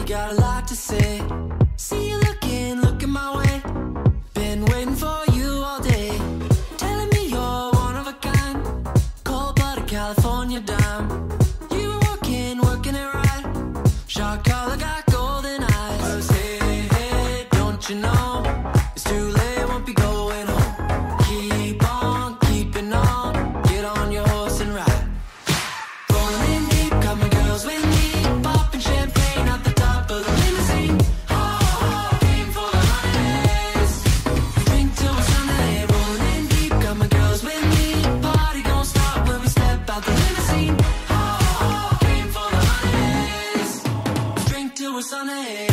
got a lot to say. See you looking my way. Been waiting for you all day. Telling me you're one of a kind. Cold-blooded California dime. You were working it right. Shot collar got golden eyes. Hey, hey, don't you know? It's too late, won't be going home. Keep on keeping on. Get on your horse and ride. Rolling in deep, coming girls with me. Popping champagne at the top of the limousine. Oh, came for the holidays. Drink till we're Sunday. Rolling in deep, coming girls with me. Party don't stop when we step out the limousine. Oh, came for the holidays. Drink till we're Sunday.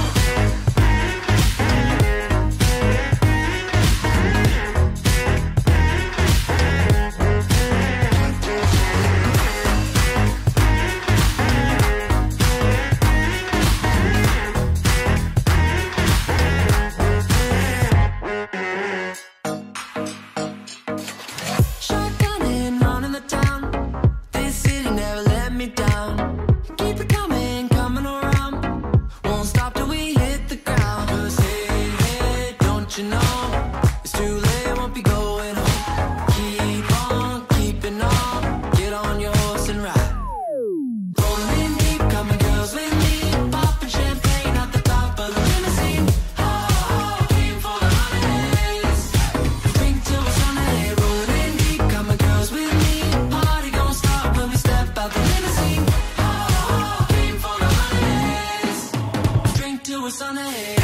Shotgunning, running the town. This city never let me down. Keep it coming, coming around. Won't stop till we hit the ground. 'Cause hey, hey, don't you know? It's too late, won't be going home. Keep on keeping on. Get on your horse and ride. Rolling in deep, coming girls with me. Popping champagne at the top of the limousine. Oh, came for the holidays. Drink till we're Sunday. Rolling in deep, coming girls with me. Party don't stop when we step out the limousine. Oh, came for the holidays. Drink till we're Sunday.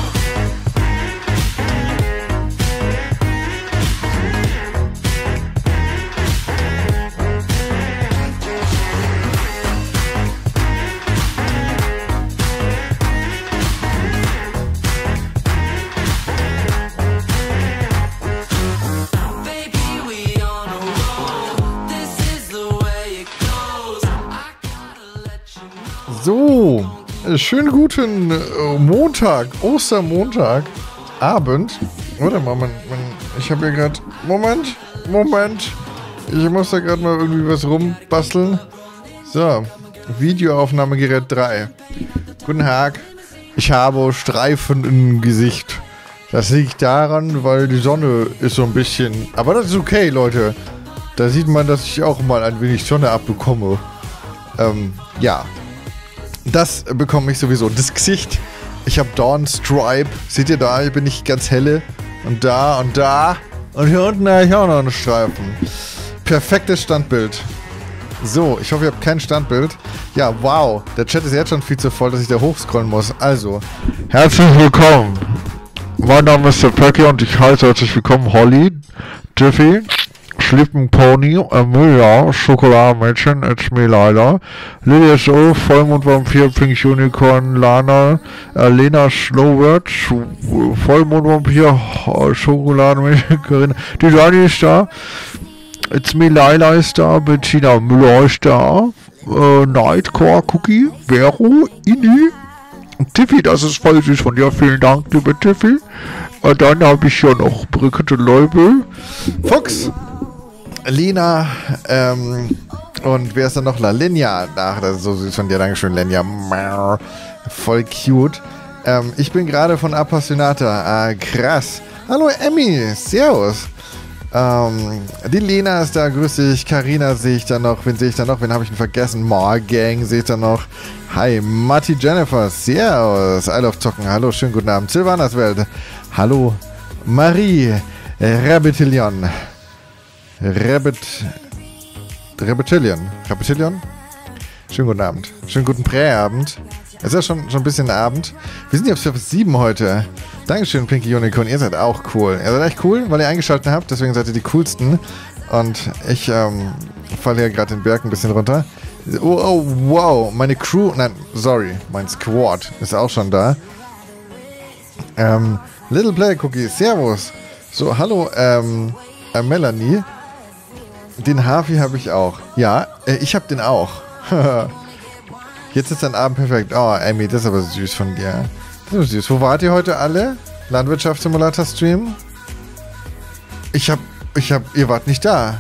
Baby, we on a roll. This is the way it goes. I gotta let you know. So, schönen guten Montag, Ostermontag, Abend. Warte mal, ich habe hier gerade... Moment. Ich muss da gerade mal irgendwie was rumbasteln. So, Videoaufnahmegerät 3. Guten Tag. Ich habe Streifen im Gesicht. Das liegt daran, weil die Sonne ist so ein bisschen... Aber das ist okay, Leute. Da sieht man, dass ich auch mal ein wenig Sonne abbekomme. Ja. Das bekomme ich sowieso. Das Gesicht. Ich habe Dawn Stripe. Seht ihr da? Hier bin ich ganz helle. Und da und da. Und hier unten habe ich auch noch einen Streifen. Perfektes Standbild. So, ich hoffe, ihr habt kein Standbild. Ja, wow. Der Chat ist jetzt schon viel zu voll, dass ich da hochscrollen muss. Also, herzlich willkommen. Mein Name ist der Packy und ich heiße herzlich willkommen Holly, Jiffy, Sleeping Pony, Amelia, Schokoladenmädchen, It's Me Lila, Lydia So, Vollmondvampir, Pink Unicorn, Lana, Lena Slowbird, Vollmondvampir, Schokoladenmädchen, Corinna, die Dani ist da, It's Me Lila ist da, Bettina Müller ist da, Nightcore Cookie, Vero, Ini, Tiffy, das ist voll süß von dir. Vielen Dank, liebe Tiffy. Dann habe ich hier noch Brigitte Leubel, Fuchs, Lina, und wer ist da noch? Lenja. Ach, das ist so süß von dir. Dankeschön, Lenja. Voll cute. Ich bin gerade von Appassionata. Ah, krass. Hallo, Emmy. Servus. Die Lena ist da, grüß dich. Carina sehe ich da noch. Wen sehe ich da noch? Wen habe ich denn vergessen? Morgang sehe ich da noch. Hi, Matti Jennifer. Servus. I love Zocken. Hallo, schönen guten Abend. Silvanas Welt. Hallo. Marie. Rabbitillion. Rabbitillion. Schönen guten Abend. Schönen guten Präabend. Es ist ja schon ein bisschen Abend. Wir sind hier auf Surface 7 heute. Dankeschön, Pinky Unicorn. Ihr seid auch cool. Ihr seid echt cool, weil ihr eingeschaltet habt. Deswegen seid ihr die coolsten. Und ich falle hier gerade den Berg ein bisschen runter. Oh, wow. Meine Crew... Nein, sorry. Mein Squad ist auch schon da. Little Play Cookie. Servus. So, hallo, Melanie. Den Harvey habe ich auch. Ja, ich habe den auch. Jetzt ist dein Abend perfekt. Oh, Amy, das ist aber süß von dir. Das ist süß. Wo wart ihr heute alle? Landwirtschaftssimulator-Stream? Ihr wart nicht da.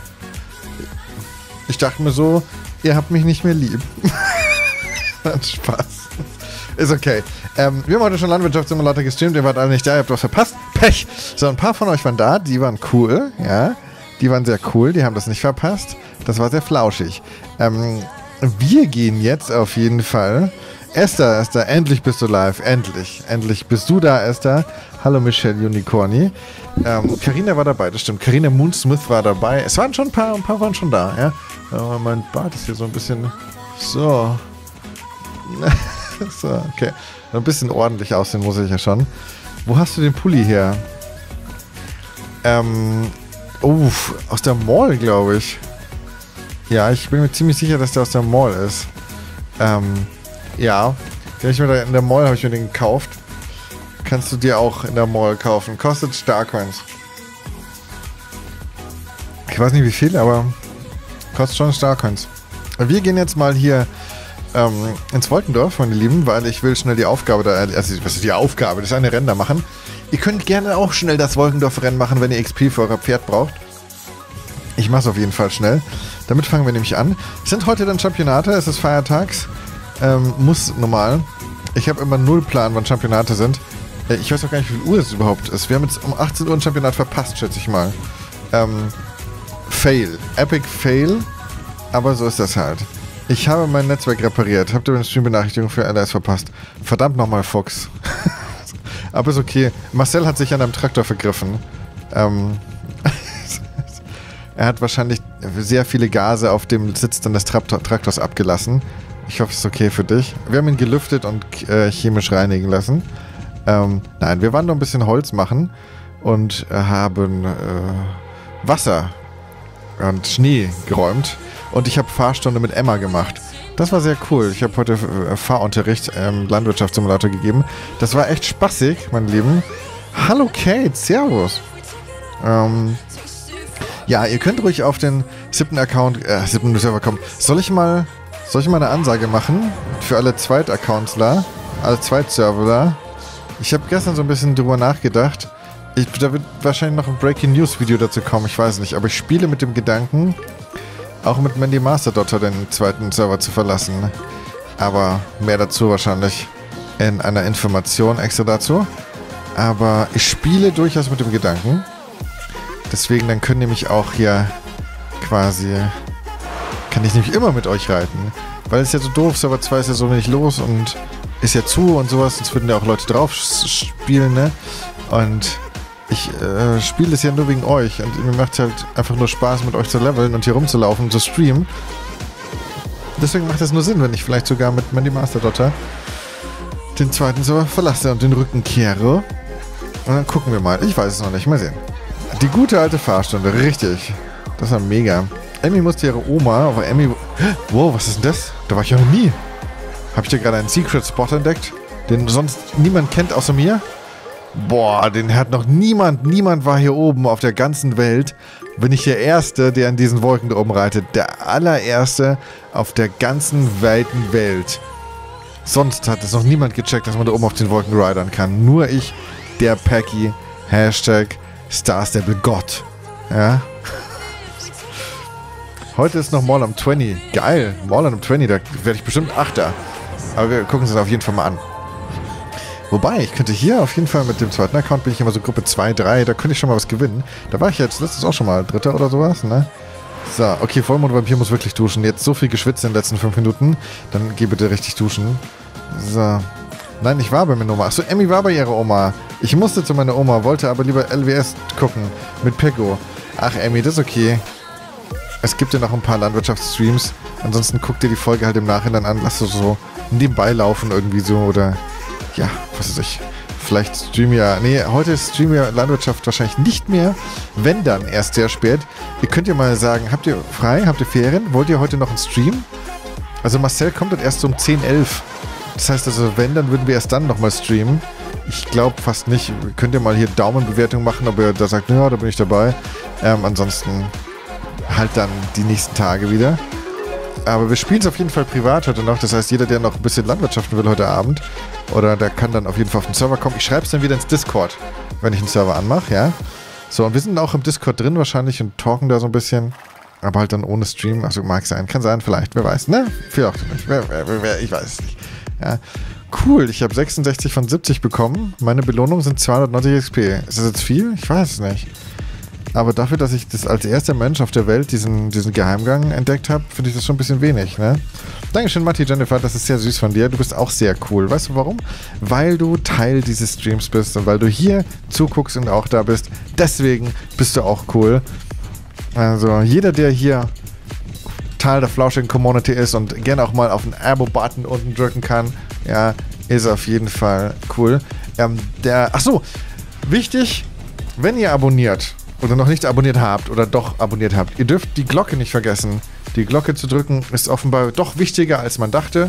Ich dachte mir so, ihr habt mich nicht mehr lieb. Spaß. Ist okay. Wir haben heute schon Landwirtschaftssimulator gestreamt, ihr wart alle nicht da, ihr habt was verpasst. Pech! So, ein paar von euch waren da, die waren cool, ja. Die waren sehr cool, die haben das nicht verpasst. Das war sehr flauschig. Wir gehen jetzt auf jeden Fall. Esther, endlich bist du live. Endlich bist du da, Esther. Hallo Michelle Unicorni. Carina war dabei, das stimmt. Carina Moonsmith war dabei. Es waren schon ein paar waren schon da, ja. Mein Bart ist hier so ein bisschen so. So, okay. Ein bisschen ordentlich aussehen muss ich ja schon. Wo hast du den Pulli her? Aus der Mall, glaube ich. Ja, ich bin mir ziemlich sicher, dass der aus der Mall ist. Ja. In der Mall habe ich mir den gekauft. Kannst du dir auch in der Mall kaufen. Kostet Starcoins. Ich weiß nicht wie viel, aber kostet schon Starcoins. Wir gehen jetzt mal hier ins Wolkendorf, meine Lieben, weil ich will schnell die Aufgabe da, also was ist die Aufgabe? Das ist eine Rennen da machen. Ihr könnt gerne auch schnell das Wolkendorf-Rennen machen, wenn ihr XP für euer Pferd braucht. Ich mache es auf jeden Fall schnell. Damit fangen wir nämlich an. Es sind heute dann Championate, es ist feiertags. Muss normal. Ich habe immer null Plan, wann Championate sind. Ich weiß auch gar nicht, wie viel Uhr es überhaupt ist. Wir haben jetzt um 18 Uhr ein Championat verpasst, schätze ich mal. Fail. Epic Fail. Aber so ist das halt. Ich habe mein Netzwerk repariert. Habt ihr eine Stream-Benachrichtigung für LS verpasst? Verdammt nochmal, Fuchs. Aber ist okay. Marcel hat sich an einem Traktor vergriffen. Er hat wahrscheinlich sehr viele Gase auf dem Sitz dann des Traktors abgelassen. Ich hoffe, es ist okay für dich. Wir haben ihn gelüftet und chemisch reinigen lassen. Nein, wir waren noch ein bisschen Holz machen und haben Wasser und Schnee geräumt. Und ich habe Fahrstunde mit Emma gemacht. Das war sehr cool. Ich habe heute Fahrunterricht im Landwirtschaftssimulator gegeben. Das war echt spaßig, meine Lieben. Hallo Kate, servus. Ja, ihr könnt ruhig auf den 7. Server kommen. Soll ich mal eine Ansage machen für alle Zweit-Accountsler, alle Zweit-Serverler? Ich habe gestern so ein bisschen drüber nachgedacht. Da wird wahrscheinlich noch ein Breaking News Video dazu kommen, ich weiß nicht. Aber ich spiele mit dem Gedanken, auch mit Mandy Masterdotter den zweiten Server zu verlassen. Aber mehr dazu wahrscheinlich in einer Information extra dazu. Aber ich spiele durchaus mit dem Gedanken. Deswegen, dann können nämlich auch hier quasi, kann ich nämlich immer mit euch reiten. Weil es ist ja so doof, Server 2 ist ja so wenig los und ist ja zu und sowas, sonst würden ja auch Leute drauf spielen, ne? Und ich spiele es ja nur wegen euch und mir macht es halt einfach nur Spaß, mit euch zu leveln und hier rumzulaufen und zu streamen. Deswegen macht es nur Sinn, wenn ich vielleicht sogar mit Mandy Masterdotter den zweiten Server verlasse und den Rücken kehre. Und dann gucken wir mal. Ich weiß es noch nicht. Mal sehen. Die gute alte Fahrstunde. Richtig. Das war mega. Emmy musste ihre Oma, aber Emmy... Wow, was ist denn das? Da war ich ja noch nie. Habe ich da gerade einen Secret Spot entdeckt, den sonst niemand kennt außer mir? Boah, den hat noch niemand. Niemand war hier oben auf der ganzen Welt. Bin ich der Erste, der in diesen Wolken da oben reitet. Der allererste auf der ganzen weiten Welt. Sonst hat es noch niemand gecheckt, dass man da oben auf den Wolken ridern kann. Nur ich, der Packy, Hashtag Starstable Gott. Ja. Heute ist noch Mall am 20. Geil, Mall am 20, da werde ich bestimmt Achter. Aber wir gucken uns das auf jeden Fall mal an. Wobei, ich könnte hier auf jeden Fall mit dem zweiten Account, bin ich immer so Gruppe 2, 3, da könnte ich schon mal was gewinnen. Da war ich jetzt letztes auch schon mal Dritter oder sowas, ne? So, okay, Vollmond-Vampir muss wirklich duschen. Jetzt so viel geschwitzt in den letzten 5 Minuten. Dann geh bitte richtig duschen. So. Nein, ich war bei meiner Oma. Achso, Emmy war bei ihrer Oma. Ich musste zu meiner Oma, wollte aber lieber LWS gucken. Mit Pego. Ach, Emmy, das ist okay. Es gibt ja noch ein paar Landwirtschaftsstreams. Ansonsten guck dir die Folge halt im Nachhinein an. Lass du so nebenbei laufen irgendwie so oder... Ja, was weiß ich. Vielleicht stream ja... Nee, heute stream ja Landwirtschaft wahrscheinlich nicht mehr. Wenn dann erst sehr spät. Ihr könnt ja mal sagen, habt ihr frei? Habt ihr Ferien? Wollt ihr heute noch einen Stream? Also Marcel kommt dann erst so um 10, 11. Das heißt also, wenn, dann würden wir erst dann nochmal streamen. Ich glaube fast nicht. Könnt ihr mal hier Daumenbewertung machen, ob ihr da sagt, ja, da bin ich dabei. Ansonsten halt dann die nächsten Tage wieder. Aber wir spielen es auf jeden Fall privat heute noch. Das heißt, jeder, der noch ein bisschen Landwirtschaften will heute Abend, oder der kann dann auf jeden Fall auf den Server kommen. Ich schreibe es dann wieder ins Discord, wenn ich den Server anmache, ja. So, und wir sind auch im Discord drin wahrscheinlich und talken da so ein bisschen. Aber halt dann ohne Stream. Also mag sein, kann sein, vielleicht, wer weiß, ne? Vielleicht auch nicht. Ich weiß es nicht. Ja. Cool, ich habe 66 von 70 bekommen. Meine Belohnung sind 290 XP. Ist das jetzt viel? Ich weiß es nicht. Aber dafür, dass ich das als erster Mensch auf der Welt diesen Geheimgang entdeckt habe, finde ich das schon ein bisschen wenig, ne? Dankeschön, Matti, Jennifer, das ist sehr süß von dir. Du bist auch sehr cool. Weißt du warum? Weil du Teil dieses Streams bist und weil du hier zuguckst und auch da bist. Deswegen bist du auch cool. Also jeder, der hier Teil der flauschigen Community ist und gerne auch mal auf den Abo-Button unten drücken kann, ja, ist auf jeden Fall cool. Achso, wichtig, wenn ihr abonniert oder noch nicht abonniert habt oder doch abonniert habt, ihr dürft die Glocke nicht vergessen. Die Glocke zu drücken ist offenbar doch wichtiger, als man dachte,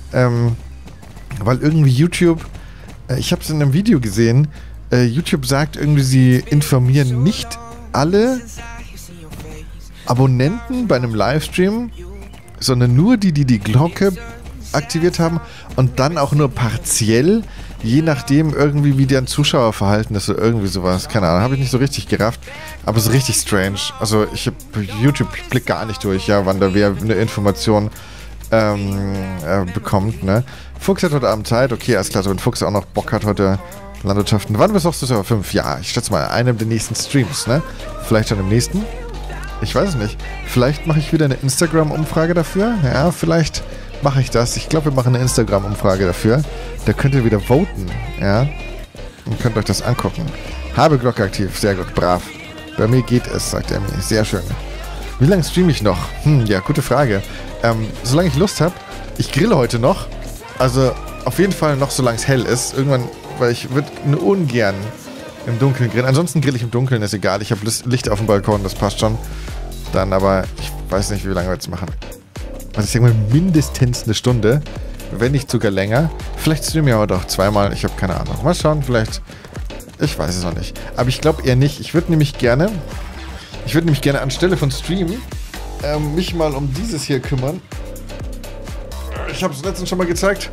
weil irgendwie YouTube, ich habe es in einem Video gesehen, YouTube sagt irgendwie, sie informieren nicht alle Abonnenten bei einem Livestream, sondern nur die Glocke aktiviert haben und dann auch nur partiell, je nachdem irgendwie, wie deren Zuschauerverhalten ist oder irgendwie sowas. Keine Ahnung, habe ich nicht so richtig gerafft, aber es ist richtig strange. Also YouTube blickt gar nicht durch, ja, wann da wer eine Information bekommt, ne? Fuchs hat heute Abend Zeit, okay, alles klar, so wenn Fuchs auch noch Bock hat heute Landwirtschaften. Wann besuchst du Server 5? Ja, ich schätze mal, einem der nächsten Streams, ne? Vielleicht schon im nächsten? Ich weiß es nicht. Vielleicht mache ich wieder eine Instagram-Umfrage dafür. Ja, vielleicht mache ich das. Ich glaube, wir machen eine Instagram-Umfrage dafür. Da könnt ihr wieder voten, ja? Und könnt euch das angucken. Habe Glocke aktiv. Sehr gut, brav. Bei mir geht es, sagt er mir. Sehr schön. Wie lange streame ich noch? Ja, gute Frage. Solange ich Lust habe. Ich grille heute noch. Also auf jeden Fall noch, solange es hell ist. Irgendwann, weil ich würde ungern im Dunkeln grillen. Ansonsten grill ich im Dunkeln, ist egal. Ich habe Licht auf dem Balkon, das passt schon. Dann aber, ich weiß nicht, wie lange wir jetzt machen. Also ich denke mal mindestens eine Stunde, wenn nicht sogar länger. Vielleicht streamen wir heute auch zweimal, ich habe keine Ahnung. Mal schauen, vielleicht, ich weiß es noch nicht. Aber ich glaube eher nicht. Ich würde nämlich gerne anstelle von Stream mich mal um dieses hier kümmern. Ich habe es letztens schon mal gezeigt.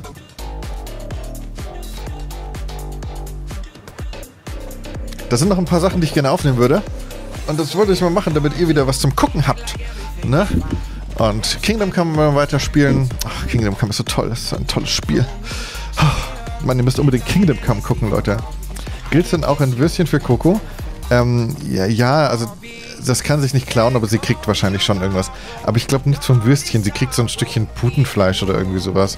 Da sind noch ein paar Sachen, die ich gerne aufnehmen würde. Und das wollte ich mal machen, damit ihr wieder was zum Gucken habt. Ne? Und Kingdom Come mal weiterspielen. Ach, Kingdom Come ist so toll. Das ist ein tolles Spiel. Mann, ihr müsst unbedingt Kingdom Come gucken, Leute. Gilt denn auch ein Würstchen für Coco? Ja, also das kann sich nicht klauen, aber sie kriegt wahrscheinlich schon irgendwas. Aber ich glaube nichts vom Würstchen. Sie kriegt so ein Stückchen Putenfleisch oder irgendwie sowas.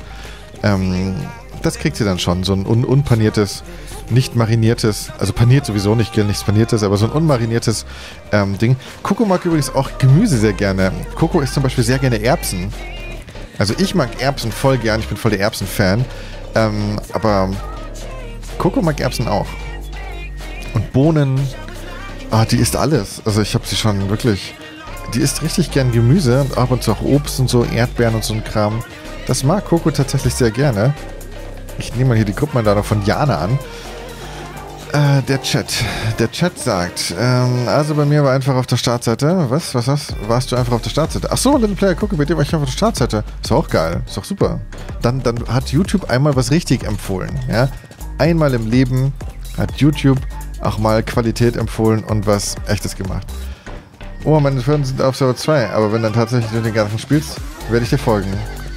Das kriegt sie dann schon. So ein unpaniertes, nicht mariniertes, also paniert sowieso nicht, gilt nichts paniertes, aber so ein unmariniertes Ding. Coco mag übrigens auch Gemüse sehr gerne. Coco isst zum Beispiel sehr gerne Erbsen. Also ich mag Erbsen voll gern, ich bin voll der Erbsen-Fan. Aber Coco mag Erbsen auch. Und Bohnen, die isst alles. Also ich habe sie schon wirklich, die isst richtig gern Gemüse und ab und zu auch Obst und so, Erdbeeren und so ein Kram. Das mag Coco tatsächlich sehr gerne. Ich nehme mal hier die Gruppeneinladung von Jana an. Der Chat sagt, also bei mir war einfach auf der Startseite. Was? Warst du einfach auf der Startseite? Achso, Little Player, gucke, bei dir war ich einfach auf der Startseite. Ist auch geil, ist doch super. Dann hat YouTube einmal was richtig empfohlen. Ja? Einmal im Leben hat YouTube auch mal Qualität empfohlen und was Echtes gemacht. Oh, meine Freunde sind auf Server 2, aber wenn dann tatsächlich du den ganzen spielst, werde ich dir folgen.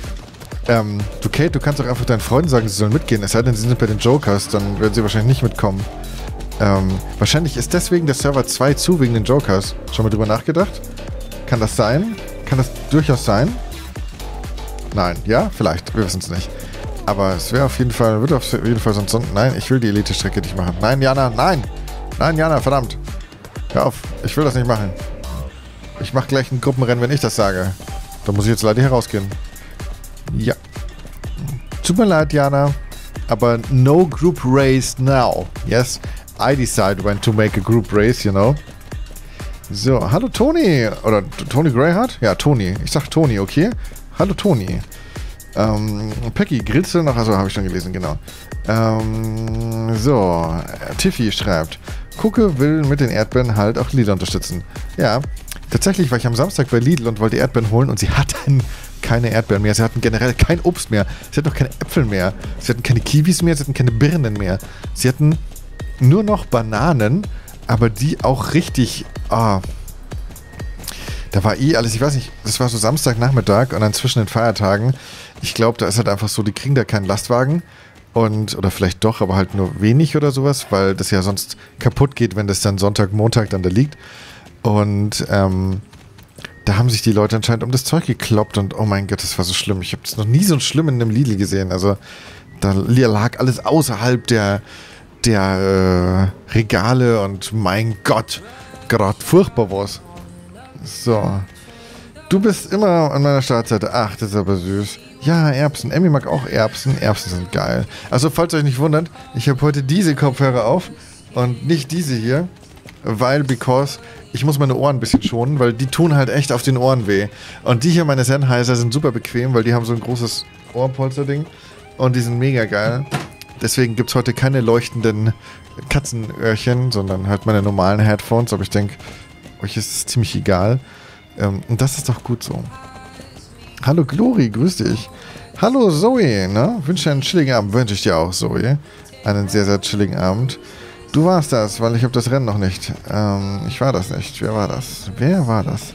Du Kate, du kannst doch einfach deinen Freunden sagen, sie sollen mitgehen, es sei denn, sie sind bei den Jokers, dann werden sie wahrscheinlich nicht mitkommen. Wahrscheinlich ist deswegen der Server 2 zu, wegen den Jokers. Schon mal drüber nachgedacht? Kann das sein? Kann das durchaus sein? Nein, ja? Vielleicht, wir wissen es nicht. Aber es wäre auf jeden Fall, wird auf jeden Fall sonst... Nein, ich will die Elite-Strecke nicht machen. Nein, Jana, nein! Nein, Jana, verdammt! Hör auf, ich will das nicht machen. Ich mache gleich ein Gruppenrennen, wenn ich das sage. Da muss ich jetzt leider hier rausgehen. Ja. Tut mir leid, Jana, aber no group race now. Yes, I decide when to make a group race, you know. So, hallo Toni. Oder Toni Greyheart? Ja, Toni. Ich sag Toni, okay? Hallo Toni. Peggy, grillst du noch? Also habe ich schon gelesen, genau. So, Tiffy schreibt, Kucke will mit den Erdbeeren halt auch Lidl unterstützen. Ja, tatsächlich war ich am Samstag bei Lidl und wollte Erdbeeren holen und sie hatten keine Erdbeeren mehr. Sie hatten generell kein Obst mehr. Sie hatten auch keine Äpfel mehr. Sie hatten keine Kiwis mehr. Sie hatten keine Birnen mehr. Sie hatten nur noch Bananen, aber die auch richtig... Da war alles, ich weiß nicht, das war so Samstagnachmittag und dann zwischen den Feiertagen. Ich glaube, da ist halt einfach so, die kriegen da keinen Lastwagen oder vielleicht doch, aber halt nur wenig oder sowas, weil das ja sonst kaputt geht, wenn das dann Sonntag, Montag dann da liegt. Und da haben sich die Leute anscheinend um das Zeug gekloppt und oh mein Gott, das war so schlimm. Ich habe das noch nie so schlimm in einem Lidl gesehen. Also da lag alles außerhalb der Regale und mein Gott, gerade furchtbar was. So. Du bist immer an meiner Startseite. Ach, das ist aber süß. Ja, Erbsen. Emmy mag auch Erbsen. Erbsen sind geil. Also, falls ihr euch nicht wundert, ich habe heute diese Kopfhörer auf und nicht diese hier, because ich muss meine Ohren ein bisschen schonen, weil die tun halt echt auf den Ohren weh. Und die hier, meine Sennheiser, sind super bequem, weil die haben so ein großes Ohrpolster-Ding und die sind mega geil. Deswegen gibt es heute keine leuchtenden Katzenöhrchen, sondern halt meine normalen Headphones. Aber ich denke, euch ist es ziemlich egal. Und das ist doch gut so. Hallo Glory, grüß dich. Hallo Zoe, ne? Wünsche dir einen chilligen Abend. Wünsche ich dir auch, Zoe. Einen sehr, sehr chilligen Abend. Du warst das, weil ich habe das Rennen noch nicht. Ich war das nicht. Wer war das?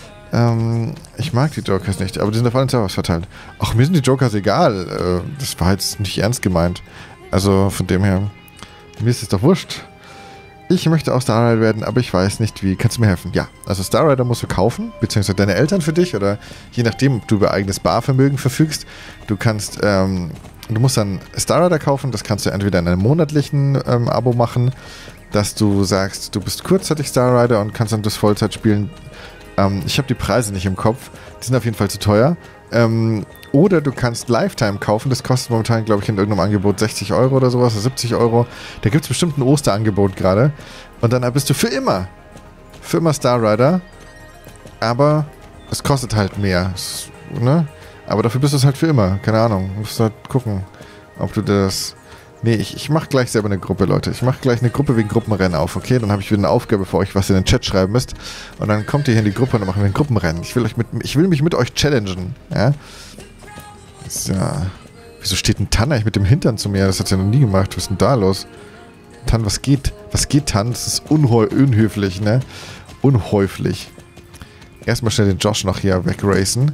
Ich mag die Jokers nicht, aber die sind auf allen Servers verteilt. Ach, mir sind die Jokers egal. Das war jetzt nicht ernst gemeint. Also von dem her, mir ist es doch wurscht. Ich möchte auch Star Rider werden, aber ich weiß nicht wie. Kannst du mir helfen? Ja, also Star Rider musst du kaufen, beziehungsweise deine Eltern für dich oder je nachdem, ob du über eigenes Barvermögen verfügst. Du musst dann Star Rider kaufen, das kannst du entweder in einem monatlichen Abo machen, dass du sagst, du bist kurzzeitig Star Rider und kannst dann das Vollzeit spielen. Ich habe die Preise nicht im Kopf, die sind auf jeden Fall zu teuer. Oder du kannst Lifetime kaufen, das kostet momentan, glaube ich, in irgendeinem Angebot 60 Euro oder sowas, oder 70 Euro. Da gibt es bestimmt ein Osterangebot gerade. Und dann bist du für immer Star Rider, aber es kostet halt mehr, ne? Aber dafür bist du es halt für immer, keine Ahnung. Musst du halt gucken, ob du das... Nee, ich mache gleich selber eine Gruppe, Leute. Ich mache gleich eine Gruppe wegen Gruppenrennen auf, okay? Dann habe ich wieder eine Aufgabe für euch, was ihr in den Chat schreiben müsst. Und dann kommt ihr hier in die Gruppe und dann machen wir ein Gruppenrennen. Ich will mich mit euch challengen, ja? So. Wieso steht ein Tan eigentlich mit dem Hintern zu mir? Das hat ja noch nie gemacht. Was ist denn da los? Tan, was geht? Was geht, Tan? Das ist unhöflich, ne? Unhäuflich. Erstmal schnell den Josh noch hier wegracen.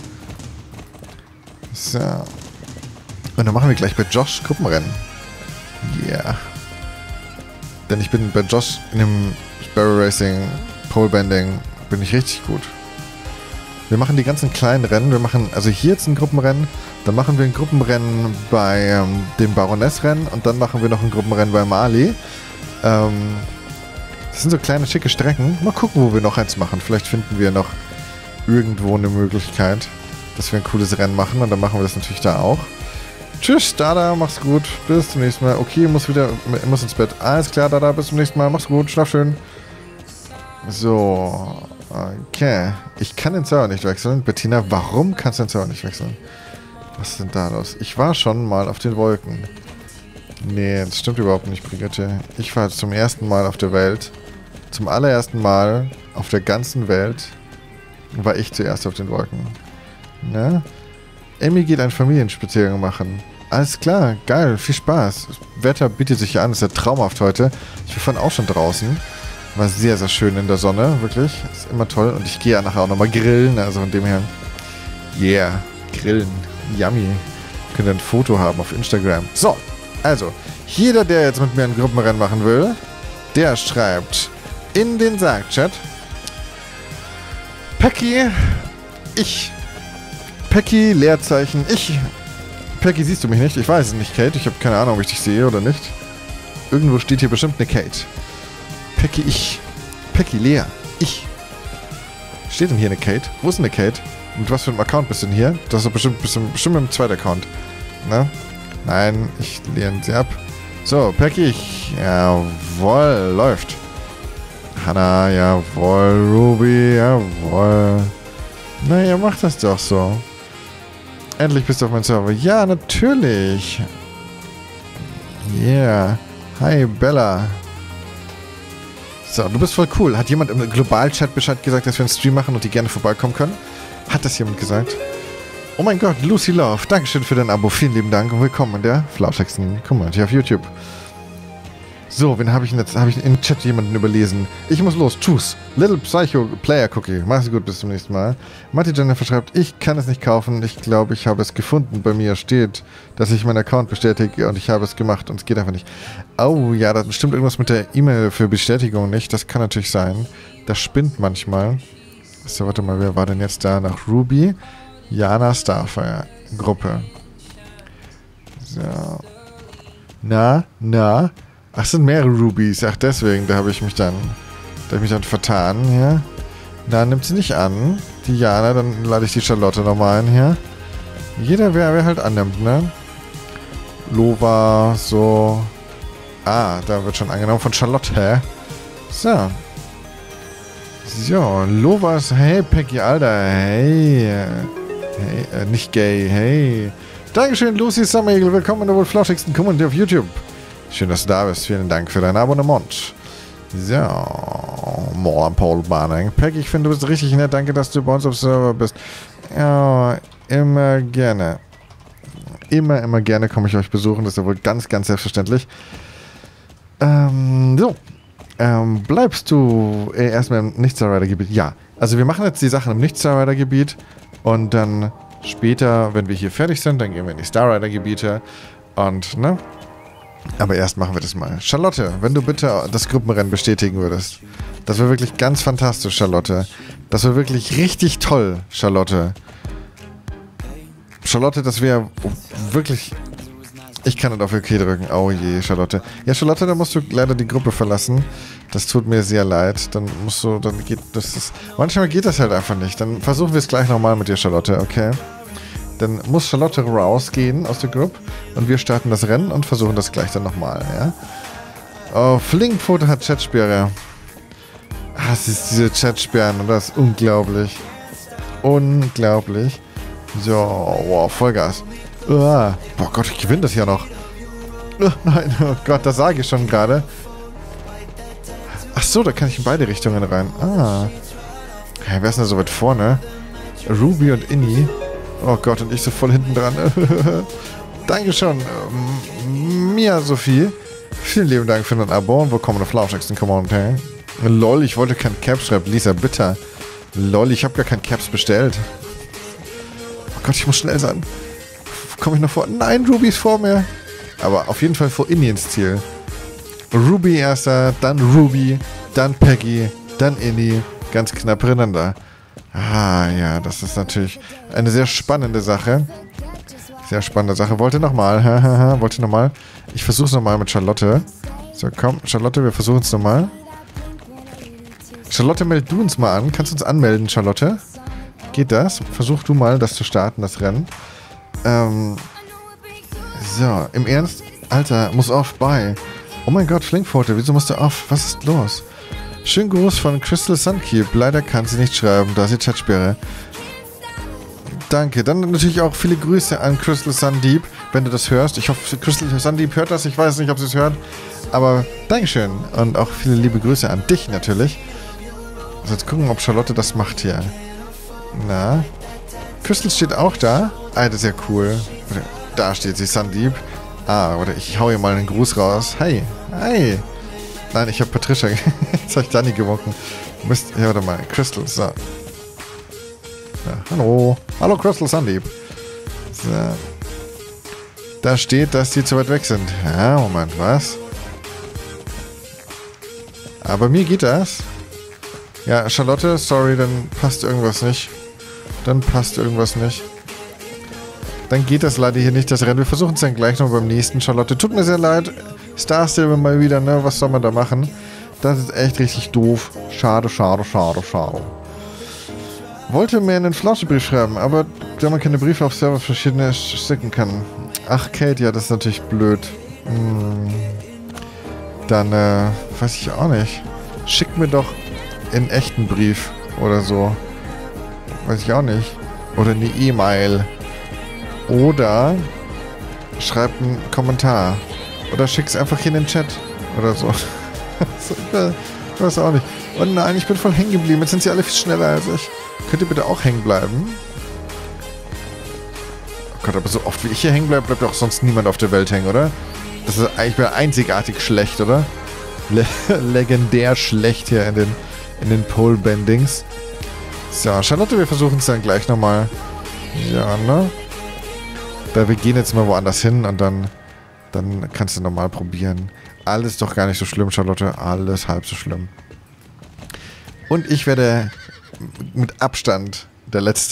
So. Und dann machen wir gleich bei Josh Gruppenrennen. Yeah. Denn ich bin bei Josh in dem Sparrow Racing, Polebanding, bin ich richtig gut. Wir machen die ganzen kleinen Rennen. Wir machen also hier jetzt ein Gruppenrennen. Dann machen wir ein Gruppenrennen bei dem Baroness-Rennen. Und dann machen wir noch ein Gruppenrennen bei Mali. Das sind so kleine, schicke Strecken. Mal gucken, wo wir noch eins machen. Vielleicht finden wir noch irgendwo eine Möglichkeit, dass wir ein cooles Rennen machen. Und dann machen wir das natürlich da auch. Tschüss, Dada, mach's gut. Bis zum nächsten Mal. Okay, muss ins Bett. Alles klar, Dada, bis zum nächsten Mal. Mach's gut, schlaf schön. So, okay. Ich kann den Server nicht wechseln. Bettina, warum kannst du den Server nicht wechseln? Was ist denn da los? Ich war schon mal auf den Wolken. Nee, das stimmt überhaupt nicht, Brigitte. Ich war zum ersten Mal auf der Welt. Zum allerersten Mal auf der ganzen Welt war ich zuerst auf den Wolken. Ne? Emmy geht einen Familienspaziergang machen. Alles klar, geil, viel Spaß. Das Wetter bietet sich ja an, ist ja traumhaft heute. Ich war vorhin auch schon draußen. War sehr, sehr schön in der Sonne, wirklich. Ist immer toll. Und ich gehe ja nachher auch nochmal grillen, also von dem her. Yeah, grillen. Yummy. Könnt ihr ein Foto haben auf Instagram. So, also, jeder, der jetzt mit mir ein Gruppenrennen machen will, der schreibt in den Sargchat Pecki, Leerzeichen, Pecki, siehst du mich nicht? Ich weiß es nicht, Kate. Ich habe keine Ahnung, ob ich dich sehe oder nicht. Irgendwo steht hier bestimmt eine Kate. Pecki, Pecki, Lea, Steht denn hier eine Kate? Wo ist denn eine Kate? Mit was für einem Account bist du denn hier? Das ist bestimmt mit dem zweiten Account. Ne? Nein, ich lehne sie ab. So, Pecki, jawohl, läuft. Hannah, jawohl, Ruby, jawohl. Naja, mach das doch so. Endlich bist du auf meinem Server. Ja, natürlich. Yeah. Hi, Bella. So, du bist voll cool. Hat jemand im Global-Chat Bescheid gesagt, dass wir einen Stream machen und die gerne vorbeikommen können? Hat das jemand gesagt? Oh mein Gott, Lucy Love. Dankeschön für dein Abo. Vielen lieben Dank und willkommen in der flauschigsten Community auf YouTube. So, wen habe ich denn jetzt? Habe ich im Chat jemanden überlesen? Ich muss los. Tschüss. Little Psycho Player Cookie. Mach's gut, bis zum nächsten Mal. Marty Jennifer schreibt, ich kann es nicht kaufen. Ich glaube, ich habe es gefunden. Bei mir steht, dass ich meinen Account bestätige und ich habe es gemacht und es geht einfach nicht. Oh ja, da stimmt irgendwas mit der E-Mail für Bestätigung nicht. Das kann natürlich sein. Das spinnt manchmal. So, warte mal, wer war denn jetzt da? Nach Ruby. Jana Starfire. Gruppe. So. Na. Ach, es sind mehrere Rubies. Ach, deswegen, da habe ich mich dann vertan, ja. Na, nimmt sie nicht an. Die Jana, dann lade ich die Charlotte nochmal ein, hier. Jeder, wer halt annimmt, ne? Lova, so. Ah, da wird schon angenommen von Charlotte. So. So, Lova ist, hey, Peggy, Alter, hey. Hey, nicht gay, hey. Dankeschön, Lucy Summerigel, willkommen in der wohl flauschigsten Community auf YouTube. Schön, dass du da bist. Vielen Dank für dein Abonnement. So. Moin, Paul Barning. Peggy, ich finde, du bist richtig nett. Danke, dass du bei uns auf Server bist. Ja, immer gerne. Immer gerne komme ich euch besuchen. Das ist ja wohl ganz, ganz selbstverständlich. So. Bleibst du erstmal im Nicht-Star-Rider-Gebiet? Ja. Also wir machen jetzt die Sachen im Nicht-Star-Rider-Gebiet und dann später, wenn wir hier fertig sind, dann gehen wir in die Star-Rider-Gebiete und, ne? Aber erst machen wir das mal. Charlotte, wenn du bitte das Gruppenrennen bestätigen würdest. Das wäre wirklich ganz fantastisch, Charlotte. Das wäre wirklich richtig toll, Charlotte. Charlotte, das wäre wirklich... Ich kann nicht auf OK drücken. Oh je, Charlotte. Ja, Charlotte, da musst du leider die Gruppe verlassen. Das tut mir sehr leid. Dann musst du... Dann geht das... Manchmal geht das halt einfach nicht. Dann versuchen wir es gleich nochmal mit dir, Charlotte, okay? Dann muss Charlotte rausgehen aus der Gruppe und wir starten das Rennen und versuchen das gleich dann nochmal, ja? Oh, Flinkfoto hat Chatsperre. Ah, es ist diese Chatsperren und das ist unglaublich. Unglaublich. So, wow, Vollgas. Boah Gott, ich gewinne das ja noch. Nein, oh Gott, das sage ich schon gerade. Ach so, da kann ich in beide Richtungen rein. Ah. Ja, wer ist denn da so weit vorne? Ruby und Inni. Oh Gott, und ich so voll hinten dran. Dankeschön, Mia Sophie. Vielen lieben Dank für dein Abo und willkommen auf flauschigsten Community. Lol, ich wollte kein Caps, schreibt Lisa, bitte. Lol, ich habe gar kein Caps bestellt. Oh Gott, ich muss schnell sein. Komme ich noch vor? Nein, Ruby ist vor mir. Aber auf jeden Fall vor Inni ins Ziel. Ruby erster, dann Ruby, dann Peggy, dann Inni. Ganz knapp hintereinander. Ah, ja, das ist natürlich eine sehr spannende Sache. Sehr spannende Sache. Wollte nochmal. Wollte nochmal. Ich versuch's nochmal mit Charlotte. So, komm, Charlotte, wir versuchen es nochmal. Charlotte, meld du uns mal an. Kannst du uns anmelden, Charlotte? Geht das? Versuch du mal, das zu starten, das Rennen. So, im Ernst? Alter, muss off, bye. Oh mein Gott, Flinkfoto, wieso musst du off? Was ist los? Schönen Gruß von Crystal Sunkeep. Leider kann sie nicht schreiben, da sie Chatsperre. Danke. Dann natürlich auch viele Grüße an Crystal Sundeep, wenn du das hörst. Ich hoffe, Crystal Sundeep hört das. Ich weiß nicht, ob sie es hört. Aber Dankeschön. Und auch viele liebe Grüße an dich natürlich. Also jetzt gucken, ob Charlotte das macht hier. Na? Crystal steht auch da. Ah, das ist ja cool. Da steht sie, Sundeep. Ah, oder ich hau ihr mal einen Gruß raus. Hi. Hi. Nein, ich habe Patricia. Jetzt habe ich Dani gewunken. Mist, ja, warte mal. Crystal, so. Ja, hallo. Hallo, Crystal Sundeep. So. Da steht, dass die zu weit weg sind. Ja, Moment, was? Aber mir geht das. Ja, Charlotte, sorry, dann passt irgendwas nicht. Dann geht das leider hier nicht, das Rennen. Wir versuchen es dann gleich noch beim nächsten, Charlotte. Tut mir sehr leid. Star Silver mal wieder, ne? Was soll man da machen? Das ist echt richtig doof. Schade. Wollte mir einen Flauschebrief schreiben, aber da man keine Briefe auf Server verschiedene schicken kann. Ach, Kate, ja, das ist natürlich blöd. Dann, weiß ich auch nicht. Schick mir doch einen echten Brief oder so. Weiß ich auch nicht. Oder eine E-Mail. Oder schreib einen Kommentar. Oder schick's einfach hier in den Chat. Oder so. Ich weiß auch nicht. Oh nein, ich bin voll hängen geblieben. Jetzt sind sie alle viel schneller als ich. Könnt ihr bitte auch hängen bleiben? Oh Gott, aber so oft wie ich hier hängen bleibe, bleibt auch sonst niemand auf der Welt hängen, oder? Das ist eigentlich einzigartig schlecht, oder? legendär schlecht hier in den Pole-Bendings. So, Charlotte, wir versuchen es dann gleich nochmal. Ja, ne? Da wir gehen jetzt mal woanders hin und dann kannst du nochmal probieren. Alles doch gar nicht so schlimm, Charlotte. Alles halb so schlimm. Und ich werde mit Abstand der Letzte.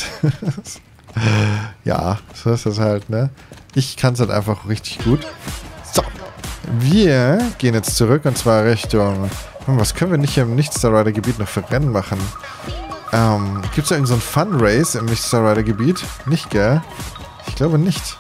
Ja, so ist das halt, ne? Ich kann es halt einfach richtig gut. So. Wir gehen jetzt zurück und zwar Richtung... Was können wir nicht hier im Nicht-Star-Rider-Gebiet noch für Rennen machen? Gibt es da irgend so ein Fun-Race im Nicht-Star-Rider-Gebiet? Nicht, gell? Ich glaube nicht.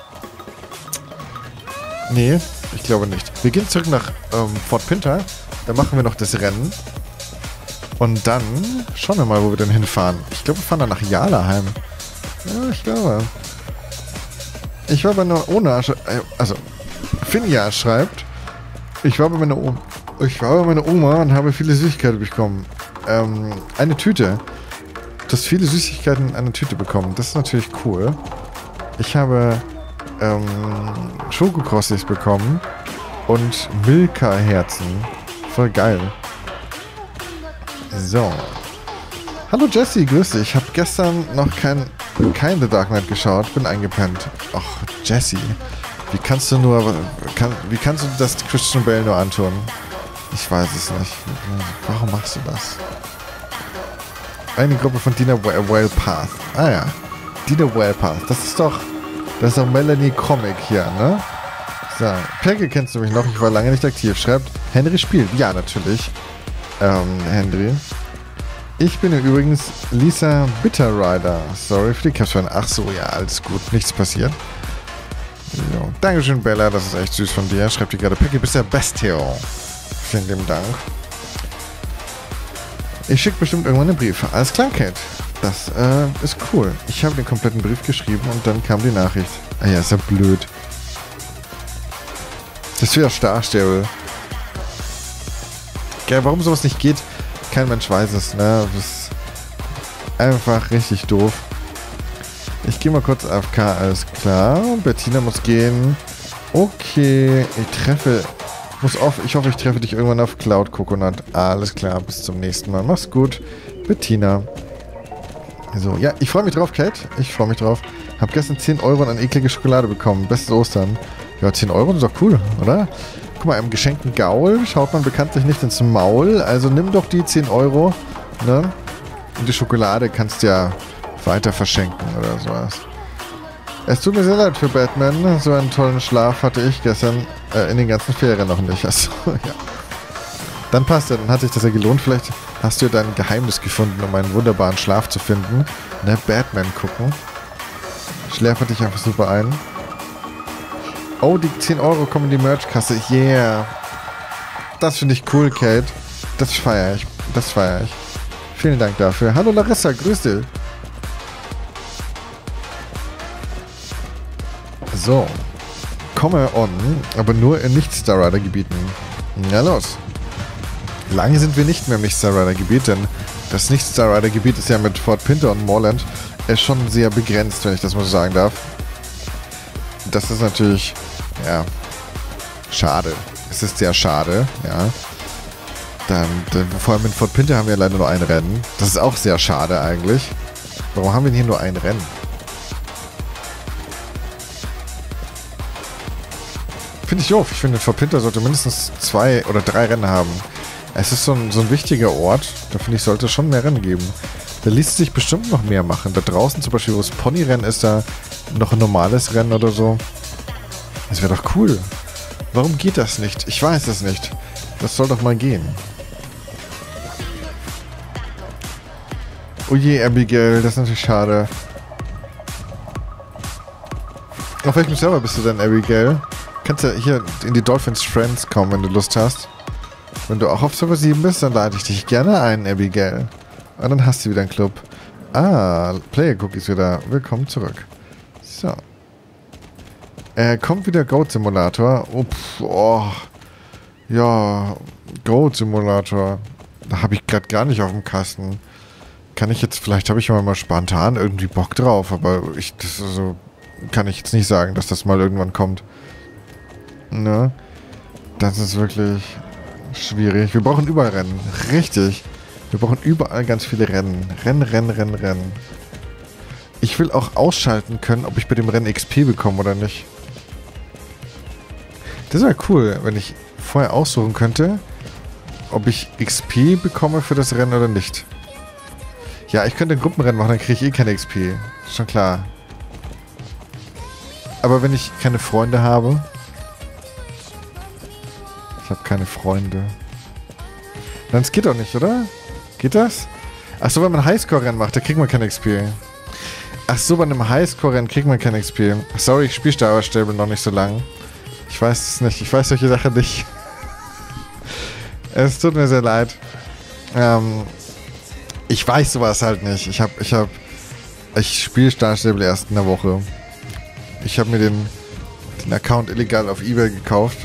Nee, ich glaube nicht. Wir gehen zurück nach Fort Pinter. Da machen wir noch das Rennen. Und dann schauen wir mal, wo wir denn hinfahren. Ich glaube, wir fahren dann nach Jalaheim. Ja, ich glaube. Ich war bei einer Ona... Also, Finja schreibt... Ich war bei meiner Oma und habe viele Süßigkeiten bekommen. Eine Tüte. Du hast viele Süßigkeiten in einer Tüte bekommen. Das ist natürlich cool. Ich habe Schokokrossis bekommen und Milka-Herzen. Voll geil. So. Hallo Jesse, grüß dich. Ich habe gestern noch kein The Dark Knight geschaut. Bin eingepennt. Ach, Jesse. Wie kannst du das Christian Bale nur antun? Ich weiß es nicht. Warum machst du das? Eine Gruppe von Dina Wellpath. Ah ja. Dina Wellpath. Das ist doch Melanie Comic hier, ne? So. Peggy kennst du mich noch. Ich war lange nicht aktiv. Schreibt, Henry spielt. Ja, natürlich. Henry. Ich bin übrigens Lisa Bitterrider. Sorry für die Caption. Ach so, ja, alles gut. Nichts passiert. So. Dankeschön, Bella. Das ist echt süß von dir. Schreibt dir gerade, Peggy, bist der Bestio. Vielen lieben Dank. Ich schicke bestimmt irgendwann einen Brief. Alles klar, Kate. Das ist cool. Ich habe den kompletten Brief geschrieben und dann kam die Nachricht. Ah ja, ist ja blöd. Das ist wieder Starstable. Gell, warum sowas nicht geht, kein Mensch weiß es, ne? Das ist einfach richtig doof. Ich gehe mal kurz AFK, alles klar. Bettina muss gehen. Okay, ich hoffe, ich treffe dich irgendwann auf Cloud Coconut. Alles klar, bis zum nächsten Mal. Mach's gut, Bettina. So, ja, ich freue mich drauf, Kate. Ich freue mich drauf. Hab gestern 10 Euro an eklige Schokolade bekommen. Bestes Ostern. Ja, 10 Euro ist doch cool, oder? Guck mal, einem geschenkten Gaul schaut man bekanntlich nicht ins Maul. Also nimm doch die 10 Euro, ne? Und die Schokolade kannst du ja weiter verschenken oder sowas. Es tut mir sehr leid für Batman. So einen tollen Schlaf hatte ich gestern in den ganzen Ferien noch nicht. Achso, ja. Dann passt ja, dann hat sich das ja gelohnt. Vielleicht hast du ja dein Geheimnis gefunden, um einen wunderbaren Schlaf zu finden. Ne, Batman gucken. Schläfert dich einfach super ein. Oh, die 10 Euro kommen in die Merchkasse. Yeah. Das finde ich cool, Kate. Das feiere ich. Das feiere ich. Vielen Dank dafür. Hallo Larissa, grüß dich. So. Komme on, aber nur in Nicht-Star Rider-Gebieten. Na los. Lange sind wir nicht mehr im Nicht-Star Rider-Gebiet, denn das Nicht-Star Rider-Gebiet ist ja mit Fort Pinter und Moorland schon sehr begrenzt, wenn ich das mal so sagen darf. Das ist natürlich, ja, schade. Es ist sehr schade, ja. Vor allem in Fort Pinter haben wir leider nur ein Rennen. Das ist auch sehr schade eigentlich. Warum haben wir denn hier nur ein Rennen? Finde ich doof. Ich finde, Fort Pinter sollte mindestens 2 oder 3 Rennen haben. Es ist so ein wichtiger Ort. Da finde ich, sollte es schon mehr Rennen geben. Da ließ sich bestimmt noch mehr machen. Da draußen zum Beispiel, wo das Ponyrennen ist, da noch ein normales Rennen oder so. Das wäre doch cool. Warum geht das nicht? Ich weiß es nicht. Das soll doch mal gehen. Oh je, Abigail, das ist natürlich schade. Auf welchem Server bist du denn, Abigail? Kannst du hier in die Dolphins Friends kommen, wenn du Lust hast. Wenn du auch auf Server 7 bist, dann lade ich dich gerne ein, Abigail. Und dann hast du wieder einen Club. Ah, Player Cookies wieder. Willkommen zurück. So. Kommt wieder Goat Simulator. Ja, Goat Simulator. Da habe ich gerade gar nicht auf dem Kasten. Vielleicht habe ich mal spontan irgendwie Bock drauf, aber kann ich jetzt nicht sagen, dass das mal irgendwann kommt. Ne? Das ist wirklich Schwierig. Wir brauchen überall Rennen. Richtig. Wir brauchen überall ganz viele Rennen. Rennen. Ich will auch ausschalten können, ob ich bei dem Rennen XP bekomme oder nicht. Das wäre cool, wenn ich vorher aussuchen könnte, ob ich XP bekomme für das Rennen oder nicht. Ja, ich könnte ein Gruppenrennen machen, dann kriege ich eh keine XP. Schon klar. Aber wenn ich keine Freunde habe... Ich habe keine Freunde. Dann es geht doch nicht, oder? Geht das? Achso, wenn man Highscore-Rennen macht, da kriegt man keine XP. Achso, bei einem Highscore-Rennen kriegt man keine XP. Sorry, ich spiele Star Wars Stable noch nicht so lang. Ich weiß es nicht. Ich weiß solche Sachen nicht. Es tut mir sehr leid. Ich weiß sowas halt nicht. Ich spiele Star Stable erst in der Woche. Ich habe mir den Account illegal auf eBay gekauft.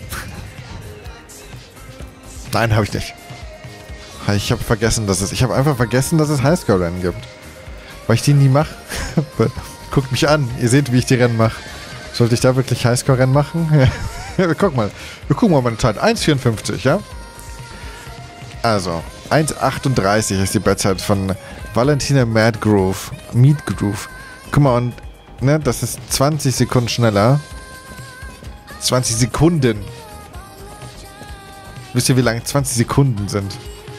Nein, habe ich nicht. Ich habe einfach vergessen, dass es Highscore-Rennen gibt. Weil ich die nie mache. Guckt mich an. Ihr seht, wie ich die Rennen mache. Sollte ich da wirklich Highscore-Rennen machen? Ja, guck mal. Wir gucken mal meine Zeit. 1,54, ja? Also, 1,38 ist die Bettzeit von Valentina Meadgroove. Guck mal, und ne, das ist 20 Sekunden schneller. 20 Sekunden. Wisst ihr, wie lang 20 Sekunden sind?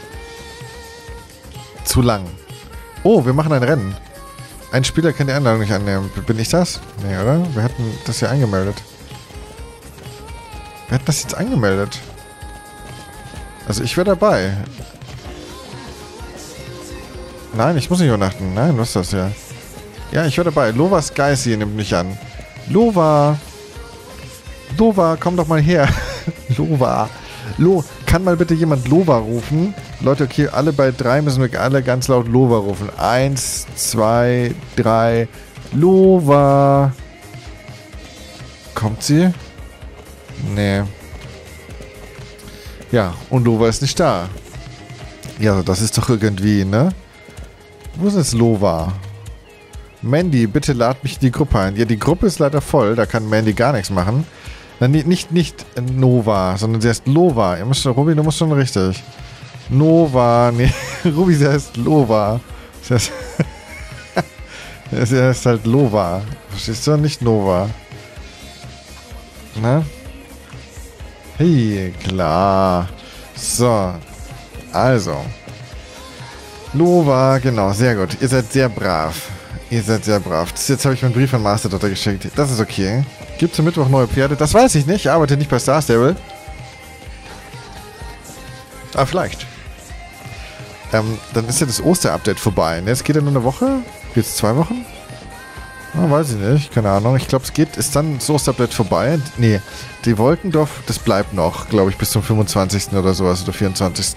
Zu lang. Oh, wir machen ein Rennen. Ein Spieler kann die Einladung nicht annehmen. Bin ich das? Nee, oder? Wir hatten das hier angemeldet. Wir hatten das jetzt angemeldet. Also ich wäre dabei. Nein, ich muss nicht übernachten. Nein, was ist das ja? Ja, ich wäre dabei. Lova Skysi nimmt mich an. Lova, komm doch mal her. Lova. Kann mal bitte jemand Lova rufen? Leute, okay, alle bei 3 müssen wir alle ganz laut Lova rufen. 1, 2, 3. Lova. Kommt sie? Nee. Ja, und Lova ist nicht da. Ja, das ist doch irgendwie, ne? Wo ist jetzt Lova? Mandy, bitte lad mich in die Gruppe ein. Ja, die Gruppe ist leider voll, da kann Mandy gar nichts machen. Nein, nicht Nova, sondern sie heißt Lova. Ruby, du musst schon richtig. Nova, nee, Ruby, sie heißt Lova. Sie heißt halt Lova. Verstehst du? Nicht Nova. Na? Hey, klar. So. Also. Lova, genau, sehr gut. Ihr seid sehr brav. Jetzt habe ich meinen Brief an Master Daughter geschickt. Das ist okay. Gibt es am Mittwoch neue Pferde? Das weiß ich nicht. Ich arbeite nicht bei Star Stable. Aber vielleicht. Dann ist ja das Oster-Update vorbei. Ne? Es geht ja nur eine Woche? Geht es 2 Wochen? Weiß ich nicht. Keine Ahnung. Ich glaube, ist dann das Oster-Update vorbei. Nee, die Wolkendorf, das bleibt noch, glaube ich, bis zum 25. oder sowas. Oder 24.